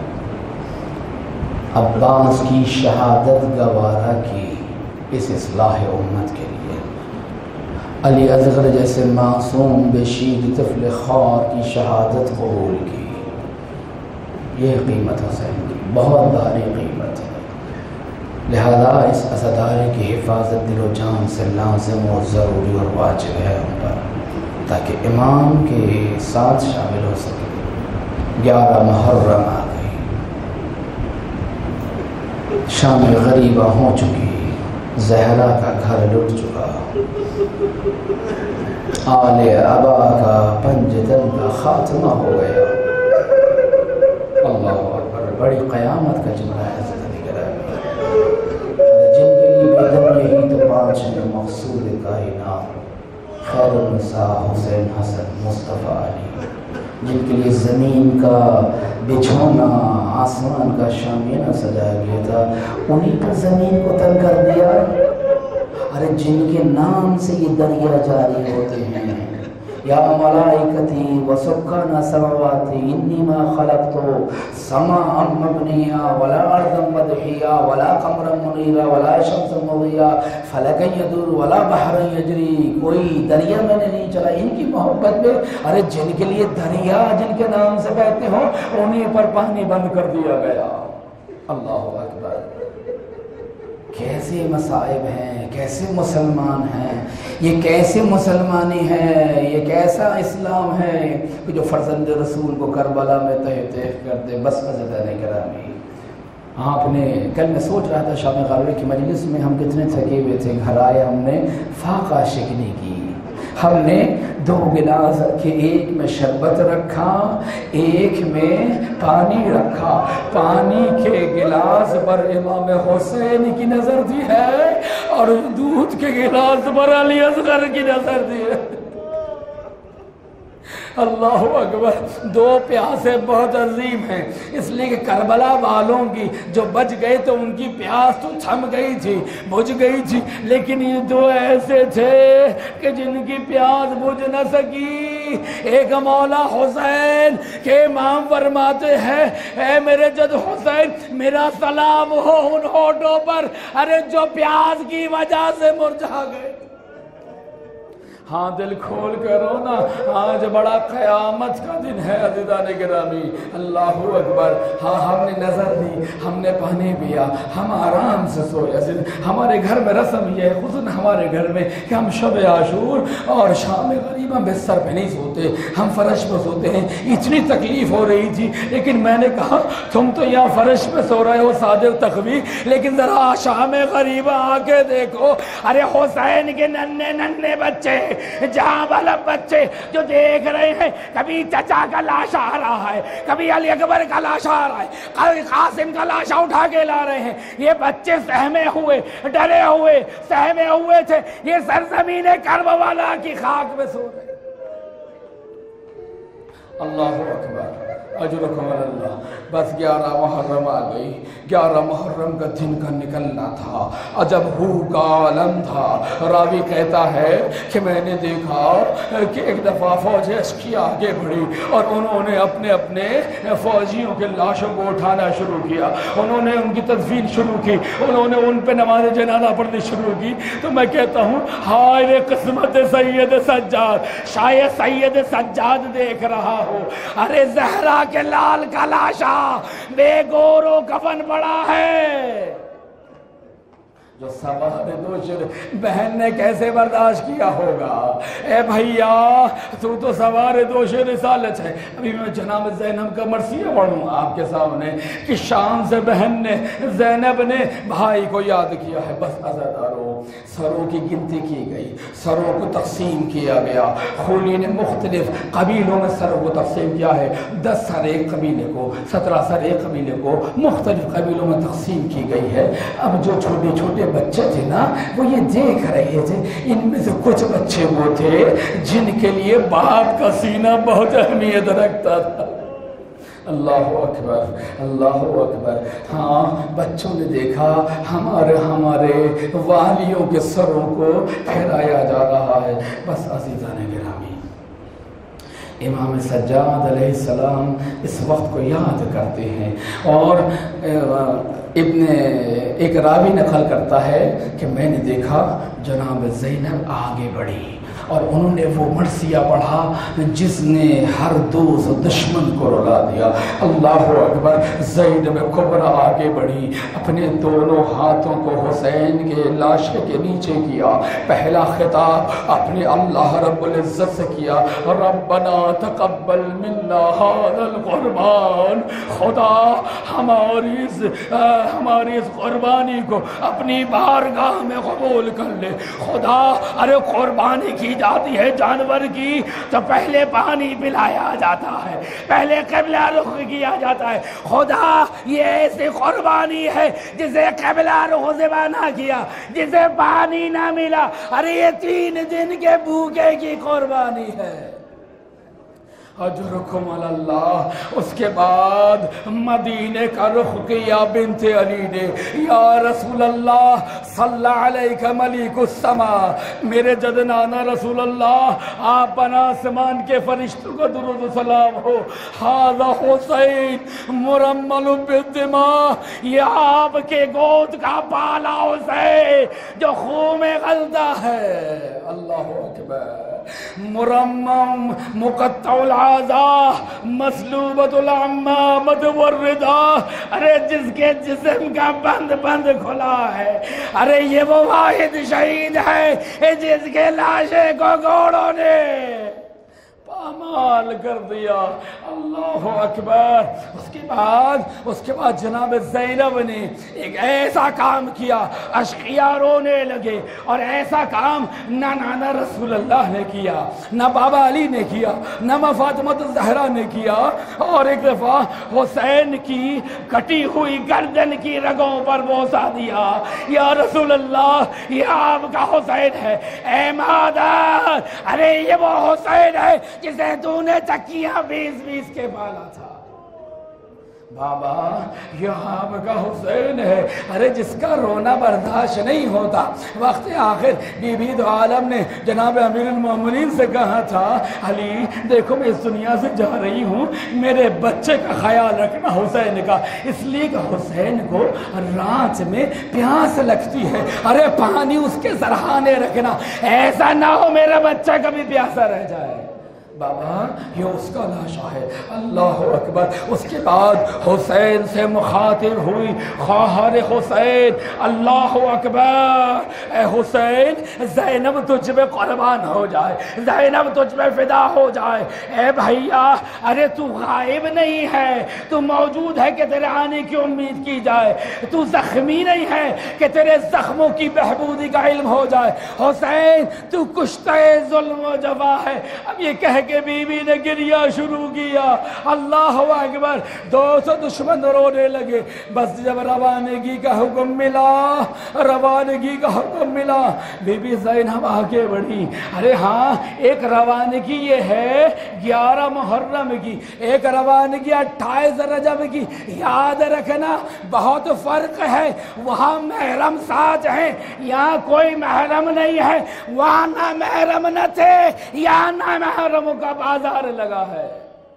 عباس کی شہادت گوارا کی اس اصلاح امت کے لیے، علی اصغر جیسے معصوم بشیر طفل خار کی شہادت قبول کی۔ یہ قیمت حسین کی بہت بھاری قیمت ہے، لہذا اس عزاداری کی حفاظت دل و جان سے لازم اور ضروری اور واجب ہے ہم پر، تاکہ امام کے ساتھ شامل ہو سکے۔ 11 محرم آ گئی، شام غریبہ ہو چکی، زہرا کا گھر لٹ چکا، آل ابا کا پنجتن کا خاتمہ ہو گیا۔ اللہ اکبر، بڑی قیامت کا جملہ ہے جن کے لیے بیدم یہی تو 5 ہیں مقصود کائنات، خیر النساء حسین حسن مصطفیٰ علی، جن کے لیے زمین کا بچھونا آسمان کا شامیانہ سجایا گیا تھا، انہی پر زمین کو تنگ کر دیا۔ ارے جن کے نام سے یہ دریا جاری ہوتے ہیں، یا ملائکتی و سکان سماواتی انی ما خلقتو سماء مبنیا ولا ارضا مدحیا ولا قمرا منیرا ولا شمس مضیا فلک یدور ولا بحر یجری، کوئی دریا میں نے نہیں چلا ان کی محبت میں۔ ارے جن کے لیے دریا جن کے نام سے بہتے ہوں انہیں پر پانی بند کر دیا گیا۔ اللہ اکبر، کیسے مصائب ہیں، کیسے مسلمان ہیں، یہ کیسے مسلمانی ہے، یہ کیسا اسلام ہے کہ جو فرزند رسول کو کربلا میں تہ تہ کر دے۔ بس عزیزان گرامی، آپ نے کل میں سوچ رہا تھا شام غالبی کی مجلس میں، ہم کتنے تھکے ہوئے تھے، گھر آئے ہم نے فاقہ شکنی کی، ہم نے 2 گلاس رکھے، ایک میں شربت رکھا، ایک میں پانی رکھا، پانی کے گلاس پر امام حسین کی نظر دی ہے اور دودھ کے گلاس پر علی اصغر کی نظر دی ہے۔ اللہ اکبر، 2 پیاسیں بہت عظیم ہیں، اس لیے کہ کربلا والوں کی جو بچ گئے تو ان کی پیاس تو تھم گئی تھی، بجھ گئی تھی، لیکن یہ 2 ایسے تھے کہ جن کی پیاس بجھ نہ سکی۔ ایک مولا حسین کے امام فرماتے ہیں، اے میرے جد حسین میرا سلام ہو ان ہونٹوں پر، ارے جو پیاس کی وجہ سے مرجھا گئے۔ ہاں دل کھول کر رو نا، آج بڑا قیامت کا دن ہے عزیزان گرامی۔ اللہ اکبر، ہاں ہم نے نظر دی، ہم نے پانی پیا، ہم آرام سے سوئے۔ ہمارے گھر میں رسم یہ ہے، خصوصاً ہمارے گھر میں، کہ ہم شب عاشور اور شام غریبہ بستر پہ نہیں سوتے، ہم فرش پہ سوتے ہیں۔ اتنی تکلیف ہو رہی تھی، لیکن میں نے کہا تم تو یہاں فرش پہ سو رہے ہو صادق تخوی، لیکن ذرا شام غریبہ آ کے دیکھو، ارے حسین کے ننھے ننھے بچے، جہاں والا بچے جو دیکھ رہے ہیں، کبھی چچا کا لاشا آ رہا ہے، کبھی علی اکبر کا لاشا آ رہا ہے، کبھی قاسم کا لاشا اٹھا کے لا رہے ہیں۔ یہ بچے سہمے ہوئے، ڈرے ہوئے، سہمے ہوئے تھے، یہ سرزمین کربلا کی خاک میں سو گئے۔ اللہ اکبر اجرکم اللہ۔ بس 11 محرم آ گئی، 11 محرم کا دن کا نکلنا تھا، عجب ہو کا عالم تھا۔ راوی کہتا ہے کہ میں نے دیکھا کہ ایک دفعہ فوج اشقیاء آگے بڑھی اور انہوں نے اپنے اپنے فوجیوں کے لاشوں کو اٹھانا شروع کیا، انہوں نے ان کی تدفین شروع کی، انہوں نے ان پہ نماز جنازہ پڑھنی شروع کی۔ تو میں کہتا ہوں ہائے قسمت سید سجاد، شاید سید سجاد دیکھ رہا ہو، ارے زہرا کے لال کا لاشا بے گور و کفن پڑا ہے۔ جو سوار دوشر بہن نے کیسے برداشت کیا ہوگا؟ اے بھائیا تو سوار دوشر رسالت ہے۔ ابھی میں جناب زینب کا مرثیہ پڑھوں آپ کے سامنے کہ شان سے بہن نے زینب نے بھائی کو یاد کیا ہے۔ بس عزاداروں سروں کی گنتی کی گئی، سروں کو تقسیم کیا گیا، خولی نے مختلف قبیلوں میں سروں کو تقسیم کیا ہے۔ 10 سر ایک قبیلے کو، 17 سر ایک قبیلے کو، مختلف قبیلوں میں تقسیم کی گئی ہے۔ اب جو چھوٹے چھوٹے بچے تھے نا وہ یہ دیکھ رہے تھے، ان میں سے کچھ بچے وہ تھے جن کے لیے باپ کا سینہ بہت اہمیت رکھتا تھا۔ اللہ اکبر اللہ اکبر۔ ہاں بچوں نے دیکھا ہمارے والیوں کے سروں کو پھیرایا جا رہا ہے۔ بس عزیزان گرامی، امام سجاد علیہ السلام اس وقت کو یاد کرتے ہیں، اور ایک راوی نقل کرتا ہے کہ میں نے دیکھا جناب زینب آگے بڑھی اور انہوں نے وہ مرثیہ پڑھا جس نے ہر دوست دشمن کو رلا دیا۔ اللہ اکبر۔ زینب کبریٰ آگے بڑھی، اپنے دونوں ہاتھوں کو حسین کے لاشے کے نیچے کیا، پہلا خطاب اپنے اللہ رب العزت سے کیا، ربنا تقبل منا ھذا القربان، خدا ہماری اس قربانی کو اپنی بارگاہ میں قبول کر لے۔ خدا ارے قربانی کی جاتی ہے جانور کی تو پہلے پانی پلایا جاتا ہے، پہلے قبلہ رخ کیا جاتا ہے۔ خدا یہ ایسی قربانی ہے جسے قبلہ رخ ذبح نہ کیا، جسے پانی نہ ملا، ارے یہ 3 دن کے بھوکے کی قربانی ہے۔ اجرکم اللہ۔ اس کے بعد مدینے کا رخ کیا بنت علی نے، یا رسول اللہ صلی علیک ملیک السماء، میرے جد نانا رسول اللہ آپ پر آسمان کے فرشتوں کو درود و سلام ہو، ھذا حسین مرمل بالدماء، یہ آپ کے گود کا پالا حسین جو خون میں غلطہ ہے۔ اللہ اکبر۔ مرمم مقطع الاعضاء مسلوبۃ العمامۃ والرداء، ارے جس کے جسم کا بند کھلا ہے، ارے یہ وہ واحد شہید ہے جس کے لاشے کو گھوڑوں نے پامال کر دیا۔ اللہ اکبر۔ اس کے بعد جناب زینب نے ایک ایسا کام کیا، اشقیاء رونے لگے، اور ایسا کام نہ نانا رسول اللہ نے کیا، نہ بابا علی نے کیا، نہ فاطمہ الزہرا نے کیا۔ اور ایک دفعہ حسین کی کٹی ہوئی گردن کی رگوں پر بوسا دیا، یا رسول اللہ یہ آپ کا حسین ہے۔ اے مادر، ارے یہ وہ حسین ہے جسے تو نے چکیاں 20 کے پالا تھا۔ بابا یہ آپ کا حسین ہے، ارے جس کا رونا برداشت نہیں ہوتا۔ وقت آخر بی بی دو عالم نے جناب امیر المومنین سے کہا تھا، علی دیکھو میں اس دنیا سے جا رہی ہوں، میرے بچے کا خیال رکھنا حسین کا، اس لیے کہ حسین کو رات میں پیاس لگتی ہے، ارے پانی اس کے سرہانے رکھنا، ایسا نہ ہو میرا بچہ کبھی پیاسا رہ جائے۔ بابا یہ اس کا لاشا ہے۔ اللہ اکبر۔ اس کے بعد حسین سے مخاطب ہوئی، خواہر حسین، اللہ اکبر، اے حسین زینب تجھ پہ قربان ہو جائے، زینب تجھ پہ فدا ہو جائے۔ اے بھائیا ارے تو غائب نہیں ہے، تو موجود ہے کہ تیرے آنے کی امید کی جائے، تو زخمی نہیں ہے کہ تیرے زخموں کی بہبودی کا علم ہو جائے۔ حسین تو کشتہ ظلم و جفا ہے۔ اب یہ کہہ کہ بیوی نے گریا شروع کیا، اللہ اکبر، 200 دشمن رونے لگے۔ بس جب روانگی کا حکم ملا، روانگی کا حکم ملا، بی بی زینب آگے بڑھی۔ ارے ہاں، ایک روانگی یہ ہے 11 محرم کی، ایک روانگی 28 رجب کی، یاد رکھنا بہت فرق ہے۔ وہاں محرم ساتھ ہیں، یہاں کوئی محرم نہیں ہے، وہاں نہ محرم نہ تھے، یہاں نہ محرموں کا بازار لگا ہے۔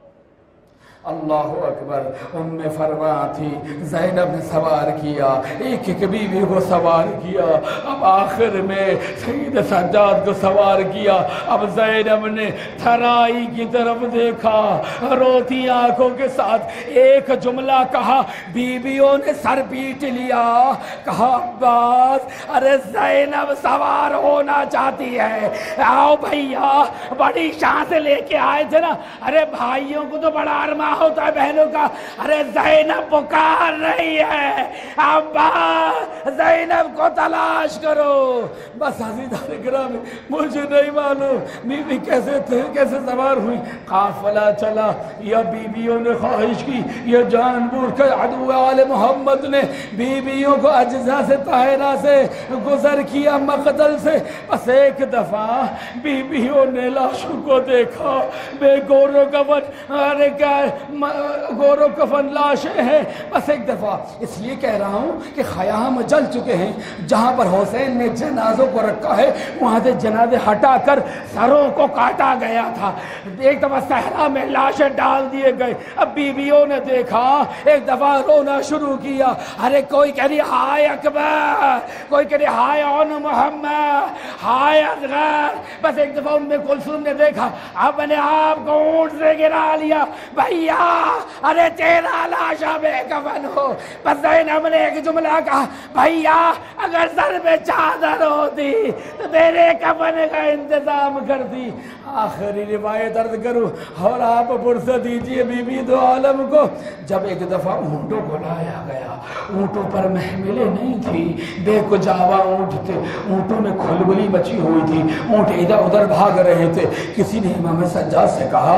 اللہ اکبر۔ ام فرما تھی، زینب نے سوار کیا، ایک ایک بیوی کو سوار کیا، اب آخر میں سید سجاد کو سوار کیا۔ اب زینب نے تھرائی کی طرف دیکھا، روتی آنکھوں کے ساتھ ایک جملہ کہا، بیویوں نے سر پیٹ لیا، کہا عباس ارے زینب سوار ہونا چاہتی ہے، آؤ بھیا، بڑی شان سے لے کے آئے تھے نا، ارے بھائیوں کو تو بڑا ارمان ہوتا ہے بہنوں کا، ارے زینب پکار رہی ہے، عباس زینب کو تلاش کرو۔ بس عزیزان گرامی، مجھے نہیں معلوم بیوی کیسے سوار ہوئی، قافلہ چلا یا بیویوں نے خواہش کی، یہ جان بوجھ کر عدو آل محمد نے بیویوں کو اجزا سے طاہرہ سے گزر کیا، مقتل سے۔ بس ایک دفعہ بیویوں نے لاشوں کو دیکھا، بے گورو کفن، ارے کیا گورو کفن لاشیں ہیں۔ بس ایک دفعہ، اس لیے کہہ رہا ہوں کہ خیام جل چکے ہیں، جہاں پر حسین نے جنازوں کو رکھا ہے وہاں سے جنازے ہٹا کر سروں کو کاٹا گیا تھا۔ ایک دفعہ صحرا میں لاشیں ڈال دیے گئے، اب بیویوں نے دیکھا، ایک دفعہ رونا شروع کیا، ارے کوئی کہہ رہی ہائے اکبر، کوئی کہہ رہی ہائے اون محمد، ہائے اصغر۔ بس ایک دفعہ ام کلثوم نے دیکھا، اپنے آپ کو اونٹ سے گرا لیا، بھیا ارے تیرا لاشا بے کفن ہو۔ بس زینب نے ایک جملہ کہا، بھیا اگر سر میں چادر ہوتی تو میرے کفن کا انتظام کرتی۔ آخری روایت عرض کروں اور آپ فرصت دیجئے بی بی دو عالم کو، جب ایک دفعہ اونٹوں کو لایا گیا، اونٹوں پر محملیں نہیں تھی، بے کجاوا اونٹ تھے، اونٹوں میں کھلبلی مچی ہوئی تھی، اونٹ ادھر ادھر بھاگ رہے تھے۔ کسی نے امام سجاد سے کہا،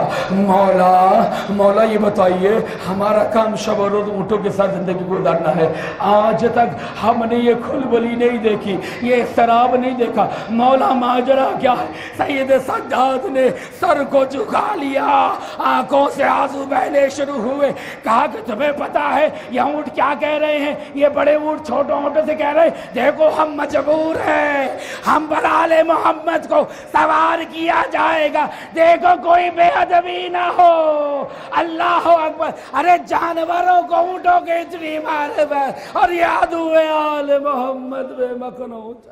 مولا یہ بتائیے ہمارا کام شب و روز اونٹوں کے ساتھ زندگی گزارنا ہے، آج تک ہم نے یہ کھلبلی نہیں دیکھی، یہ اضطراب نہیں دیکھا، مولا ماجرا کیا ہے؟ سید سجاد نے سر کو جھکا لیا، آنکھوں سے آنسو بہنے شروع ہوئے، کہا کہ تمہیں پتا ہے یہ اونٹ کیا کہہ رہے ہیں؟ یہ بڑے اونٹ چھوٹوں اونٹوں سے کہہ رہے ہیں دیکھو ہم مجبور ہیں، ہم پر آل محمد کو سوار کیا جائے گا، دیکھو کوئی بے ادبی نہ ہو۔ اللہ اکبر۔ ارے جانوروں کو اونٹوں کے اتنی معرفت اور یہ عدو آل محمد بے مقنوط۔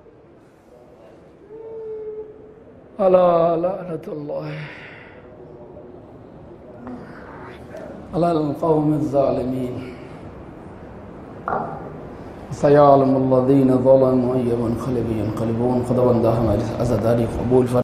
اللہ لعنت اللہ علی القوم الظالمین۔ سیعلم الذین ظلموا أی منقلب ینقلبون۔ خداوند ہماری عزاداری قبول فرما۔